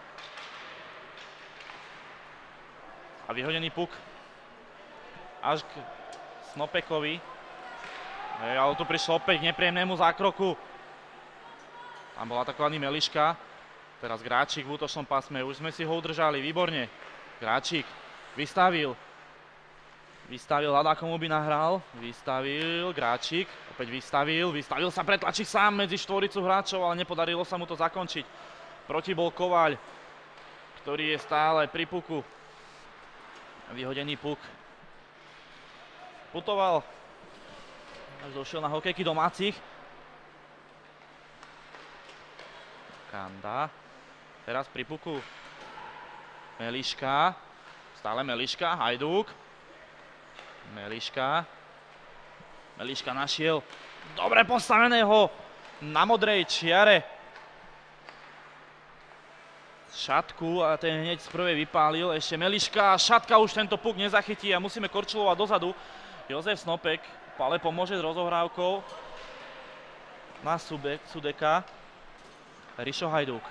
A vyhodený puk až k Snopekovi. Hej, ale tu prišlo opäť k nepríjemnému zákroku. Tam bol atakovaný Meliška. Teraz Gráčik v útočnom pásme. Už sme si ho udržali, výborne. Gráčik vystavil. Vystavil, hľadá komu by nahral. Vystavil, Gráčik. Opäť vystavil. Vystavil sa, pretlačí sám medzi štvoricu hráčov, ale nepodarilo sa mu to zakončiť. Proti bol Kovaľ, ktorý je stále pri puku. Vyhodený puk. Putoval. Až došiel na hokejky domácich. Kanda. Teraz pri puku Meliška. Stále Meliška. Hajdúk. Meliška. Meliška našiel dobre postaveného na modrej čiare Šatku a ten hneď z prvej vypálil. Ešte Meliška. Šatka už tento puk nezachytí a musíme korčulovať dozadu. Jozef Snopek. Pale pomôže s rozohrávkou na Sudeka. Rišo Hajdúk.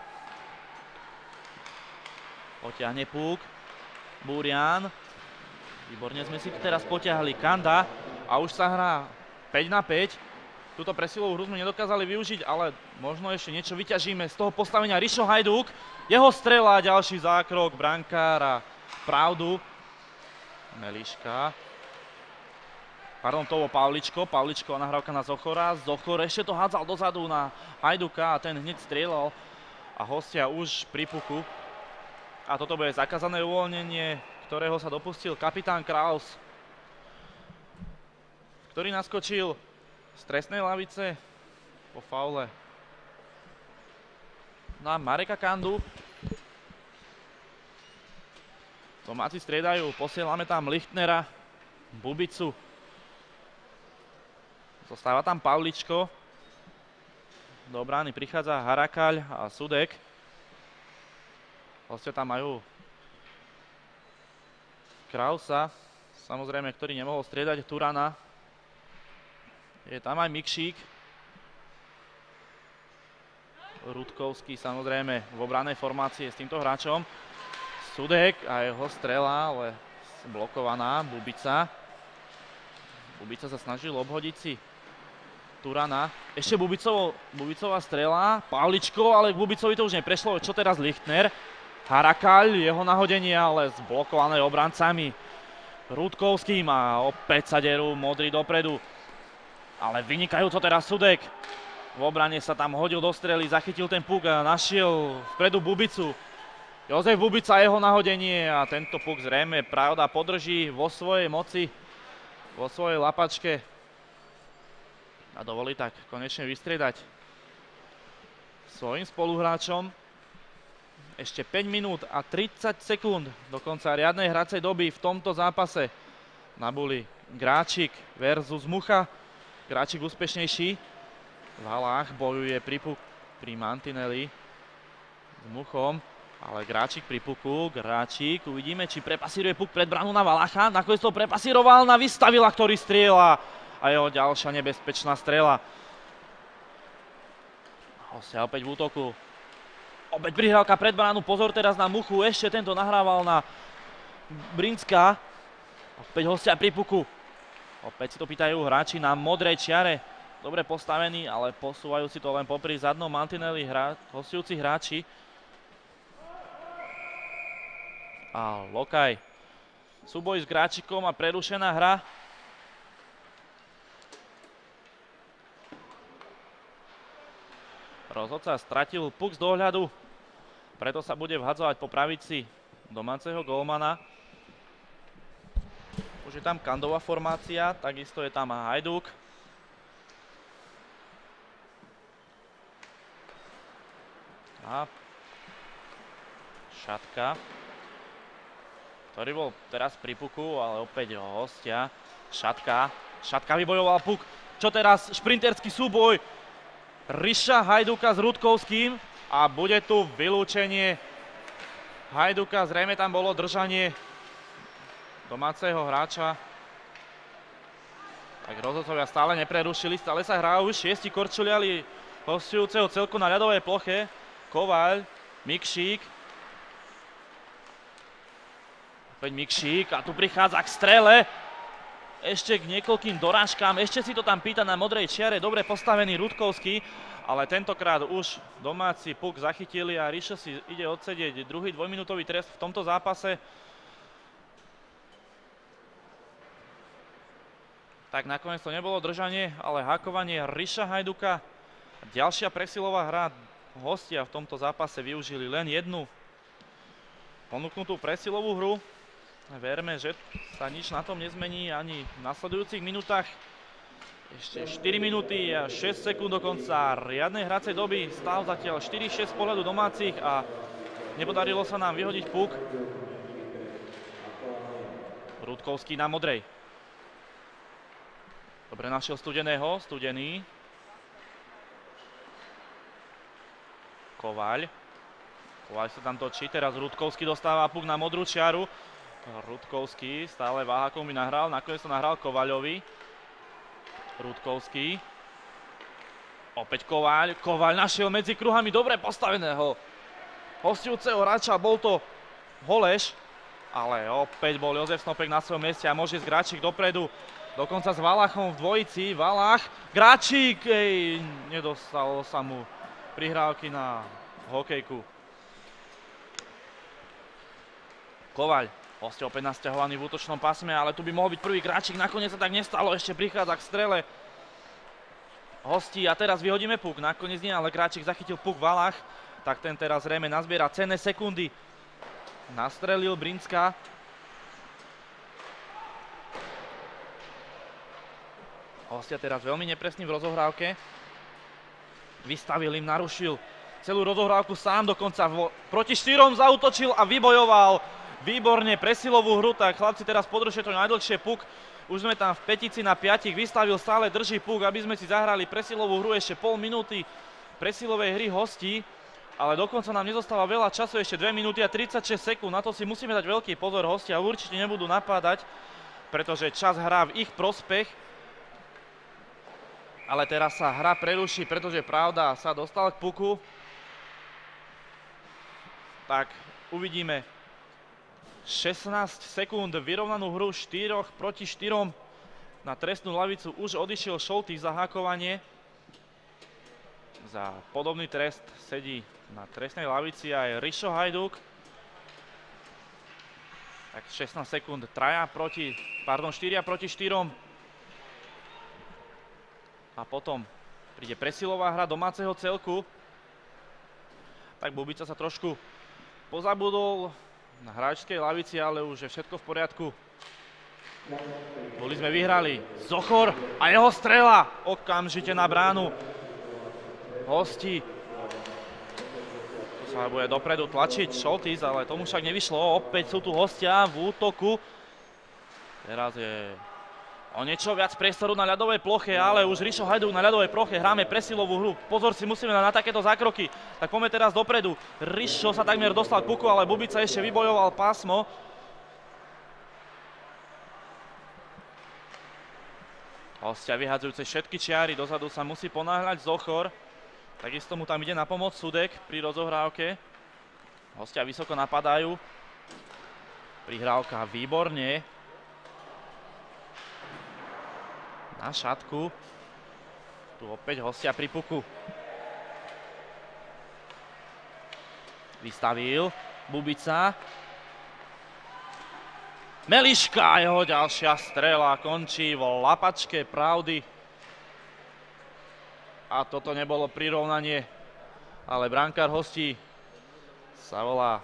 Potiahne puk. Burian. Výborne sme si teraz potiahli. Kanda. A už sa hrá päť na päť. Túto presilovú hru sme nedokázali využiť, ale možno ešte niečo vyťažíme z toho postavenia. Rišo Hajdúk. Jeho strela, ďalší zákrok. Brankár a pravdu. Meliška. Pardon, to bol Pavličko. Pavličko a nahrávka na Zochora. Zochor ešte to hádzal dozadu na Hajduka a ten hneď strieľal. A hostia už pri puku. A toto bude zakázané uvoľnenie, ktorého sa dopustil kapitán Kraus, ktorý naskočil z trestnej lavice po faule na Mareka Kandu. Domáci striedajú, posielame tam Lichtnera, Bubicu. Zostáva tam Pavličko. Do brány prichádza Harakaľ a Sudek. Hostia tam majú Krausa, samozrejme, ktorý nemohol striedať Turana. Je tam aj Mikšík. Rudkovský samozrejme v obranej formácii s týmto hráčom. Sudek a jeho strela, ale blokovaná. Bubica. Bubica sa snažil obhodiť si Turana. Ešte Bubicovo, Bubicová strela. Pavličko, ale k Bubicovi to už neprešlo. Čo teraz Lichtner? Harakaľ, jeho nahodenie, ale zblokované obrancami. Rudkovský má opäť sa derú modrý dopredu. Ale vynikajúco teraz Sudek. V obrane sa tam hodil do strely, zachytil ten puk a našiel vpredu Bubicu. Jozef Bubica, jeho nahodenie a tento puk zrejme pravda podrží vo svojej moci, vo svojej lapačke. A dovolí tak konečne vystriedať svojim spoluhráčom. Ešte päť minút a tridsať sekúnd do konca riadnej hracej doby v tomto zápase. Na buli Gráčik versus Mucha. Gráčik úspešnejší. V halách bojuje pri, puk, pri mantineli s Muchom. Ale Gráčik pri puku. Gráčik, uvidíme, či prepasíruje puk pred bránu na Valacha. Nakoniec to prepasíroval na Vystavila, ktorý strieľa. A jeho ďalšia nebezpečná strela. Hostia opäť v útoku. Opäť prihrávka pred bránu, pozor teraz na Muchu, ešte tento nahrával na Brinská. Opäť hostia pri puku. Opäť si to pýtajú hráči na modrej čiare. Dobre postavení, ale posúvajú si to len popri zadnom mantineli hra, hostujúci hráči. A Lokaj. Súboj s Gráčikom a prerušená hra. Rozhodca stratil puk z dohľadu, preto sa bude vhadzovať po pravici domáceho gólmana. Už je tam Kandová formácia, takisto je tam Hajdúk. A Šatka, ktorý bol teraz pri puku, ale opäť ho hostia. Šatka, Šatka vybojoval puk. Čo teraz? Šprinterský súboj Riša Hajduka s Rudkovským a bude tu vylúčenie Hajduka. Zrejme tam bolo držanie domáceho hráča. Tak rozhodcovia stále neprerušili, stále sa hrajú šiesti korčuliari hostujúceho celku na ľadovej ploche. Kovaľ, Mikšík. Opäť Mikšík a tu prichádza k strele. Ešte k niekoľkým dorážkám, ešte si to tam pýta na modrej čiare, dobre postavený Rudkovský, ale tentokrát už domáci puk zachytili a Rišo si ide odsedieť druhý dvojminútový trest v tomto zápase. Tak nakoniec to nebolo držanie, ale hakovanie Riša Hajduka. Ďalšia presilová hra, hostia v tomto zápase využili len jednu ponúknutú presilovú hru. Verme, že sa nič na tom nezmení ani v nasledujúcich minútach. Ešte štyri minúty a šesť sekúnd do konca riadnej hracej doby. Stav zatiaľ štyri šesť z pohľadu domácich a nepodarilo sa nám vyhodiť puk. Rudkovský na modrej. Dobre našiel Studeného, Studený. Kovaľ. Kovaľ sa tam točí, teraz Rudkovský dostáva puk na modrú čiaru. Rudkovský stále váha, komu by nahral, nakoniec to nahral Kovaľovi. Rudkovský. Opäť Kovaľ, Kovaľ našiel medzi kruhami dobre postaveného hostujúceho hráča, bol to Holeš, ale opäť bol Jozef Snopek na svojom mieste a môže ísť Gráčik dopredu, dokonca s Valachom v dvojici. Valach, Gráčik, ej, nedostalo sa mu prihrávky na hokejku. Kovaľ. Hostia opäť nasťahovaný v útočnom pásme, ale tu by mohol byť prvý Gráčik, nakoniec sa tak nestalo, ešte prichádza k strele hostí a teraz vyhodíme puk, nakoniec nie, ale Gráčik zachytil puk Valach, tak ten teraz zrejme nazbiera cenné sekundy. Nastrelil Brinská. Hostia teraz veľmi nepresný v rozohrávke. Vystavil im, narušil celú rozohrávku sám, dokonca vo, proti štyrom zaútočil a vybojoval výborne presilovú hru, tak chlapci teraz podržia to najdlhšie puk. Už sme tam v petici na piatich, vystavil, stále drží puk, aby sme si zahrali presilovú hru, ešte pol minúty presilovej hry hostí, ale dokonca nám nezostáva veľa času, ešte dve minúty a tridsaťšesť sekúnd, na to si musíme dať veľký pozor, hostia určite nebudú napádať, pretože čas hrá v ich prospech. Ale teraz sa hra preruší, pretože Pravda sa dostal k puku. Tak uvidíme. šestnásť sekúnd, vyrovnanú hru, štyri proti štyrom. Na trestnú lavicu už odišiel Šolty za hakovanie. Za podobný trest sedí na trestnej lavici aj Rišo Hajduk. Tak šestnásť sekúnd, traja proti, pardon, štyria proti štyrom. A potom príde presilová hra domáceho celku. Tak Bubica sa trošku pozabudol na hráčskej lavici, ale už je všetko v poriadku. Boli sme vyhrali. Zochor a jeho strela okamžite na bránu hostí. Tu sa bude dopredu tlačiť Šoltis, ale tomu však nevyšlo. Opäť sú tu hostia v útoku. Teraz je o niečo viac priestoru na ľadovej ploche, ale už Rišo Hajduk na ľadovej ploche, hráme presilovú hru. Pozor si musíme na, na takéto zákroky. Tak poďme teraz dopredu. Rišo sa takmer dostal k puku, ale Bubica ešte vybojoval pásmo. Hostia vyhadzujúce všetky čiary, dozadu sa musí ponáhľať Zochor. Takisto mu tam ide na pomoc Sudek pri rozohrávke. Hostia vysoko napadajú. Prihrávka výborne. Na šatku. Tu opäť hostia pri puku. Vystavil Bubica. Meliška, jeho ďalšia strela končí vo lapačke Pravdy. A toto nebolo prirovnanie, ale brankár hostí sa volá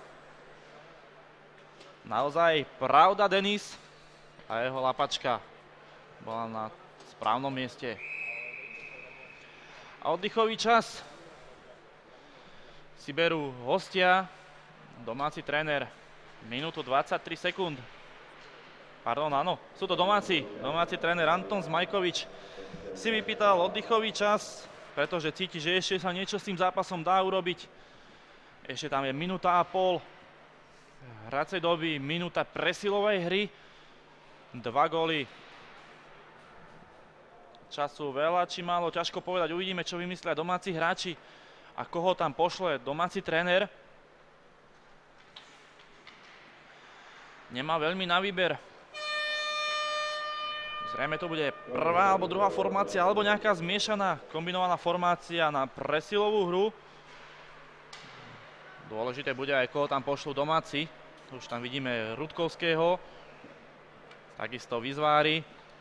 naozaj Pravda Denis a jeho lapačka bola na správnom mieste. A oddychový čas si berú hostia, domáci tréner, minútu dvadsaťtri sekúnd. Pardon, áno, sú to domáci. Domáci tréner Anton Zmajkovič si vypýtal oddychový čas, pretože cíti, že ešte sa niečo s tým zápasom dá urobiť. Ešte tam je minúta a pol hracej doby, minúta presilovej hry. Dva góly. Času veľa či málo, ťažko povedať. Uvidíme, čo vymyslia domáci hráči a koho tam pošle domáci tréner. Nemá veľmi na výber. Zrejme to bude prvá alebo druhá formácia, alebo nejaká zmiešaná, kombinovaná formácia na presilovú hru. Dôležité bude aj, koho tam pošlú domáci. Už tam vidíme Rudkovského, takisto Vizvári.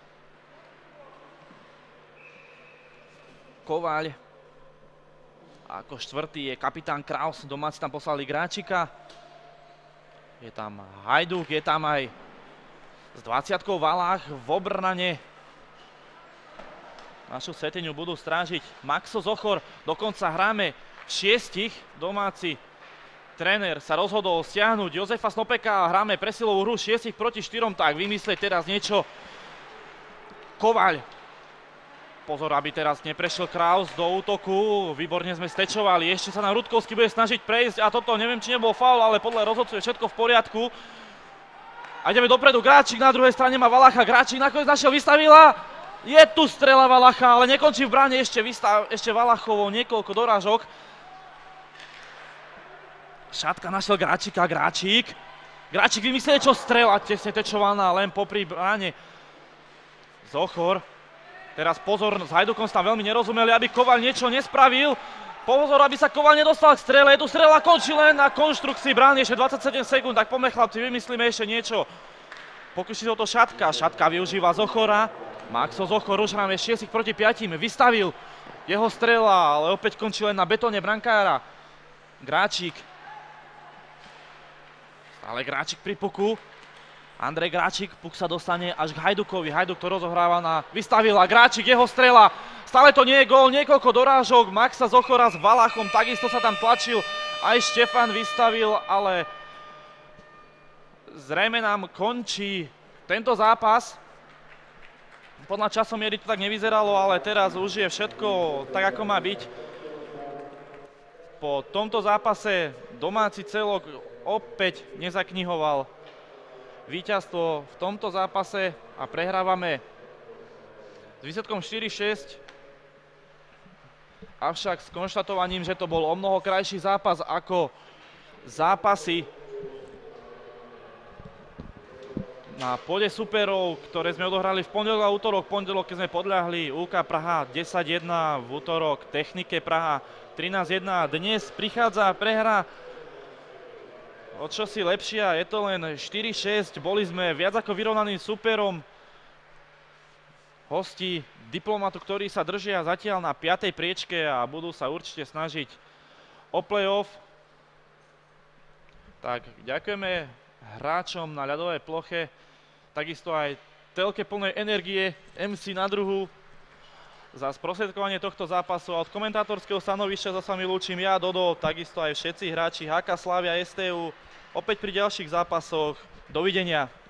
Kovaľ. A ako štvrtý je kapitán Kraus, domáci tam poslali Gráčika. Je tam Hajduk, je tam aj s dvadsiatkou Valách v obrane. Našu seteniu budú strážiť Maxo Zochor. Dokonca hráme šiestich. Domáci tréner sa rozhodol stiahnuť Jozefa Snopeka a hráme presilovú hru šiestich proti štyrom. Tak vymyslieť teraz niečo. Kovaľ. Pozor, aby teraz neprešiel Kraus do útoku. Výborne sme stečovali. Ešte sa nám Rudkovský bude snažiť prejsť. A toto, neviem, či nebol faul, ale podľa rozhodcu je všetko v poriadku. A ideme dopredu, Gráčik na druhej strane má Valacha, Gráčik nakoniec našiel, vystavila. Je tu strela Valacha, ale nekončí v bráne, ešte, vystav, ešte Valachovo niekoľko dorážok. Šatka našiel Gráčika, Gráčik. Gráčik vymyslel, čo strela, tesne tečovaná len popri bráne. Zochor. Teraz pozor, s Hajdukom sa tam veľmi nerozumeli, aby Kovaľ niečo nespravil. Pozor, aby sa Kovaľ nedostal k strele. Je tu strela, končí len na konštrukcii brány, ešte dvadsaťsedem sekúnd, tak poďme chlapci, vymyslíme ešte niečo. Pokúsi sa o to Šatka, Šatka využíva Zochora. Maxo Zochor už hráme šiestich proti piatim, vystavil jeho strela, ale opäť končí len na betóne brankára. Gráčik. Stále Gráčik pri puku. Andrej Gráčik, puk sa dostane až k Hajdukovi. Hajduk to rozohráva na... Vystavila Gráčik, jeho strela. Stále to nie je gól, niekoľko dorážok. Maxa Zochora s Valachom, takisto sa tam tlačil. Aj Štefan vystavil, ale... Zrejme nám končí tento zápas. Podľa časomiery to tak nevyzeralo, ale teraz už je všetko tak, ako má byť. Po tomto zápase domáci celok opäť nezaknihoval víťazstvo v tomto zápase a prehrávame s výsledkom štyri šesť. Avšak s konštatovaním, že to bol o mnoho krajší zápas ako zápasy na pôde superov, ktoré sme odohrali v pondelok a útorok. Pondelok, keď sme podľahli ú ká Praha desať jedna, v útorok Technike Praha trinásť jedna. Dnes prichádza prehra o čosi lepšia, je to len štyri šesť. Boli sme viac ako vyrovnaným superom. Hosti Diplomatu, ktorí sa držia zatiaľ na piatej priečke a budú sa určite snažiť o play-off. Tak ďakujeme hráčom na ľadovej ploche, takisto aj telke plnej energie em cé na druhu za sprostredkovanie tohto zápasu. A od komentátorského stanovišťa sa mi lúčim ja, Dodo, takisto aj všetci hráči há ká Slavia es té ú. Opäť pri ďalších zápasoch. Dovidenia.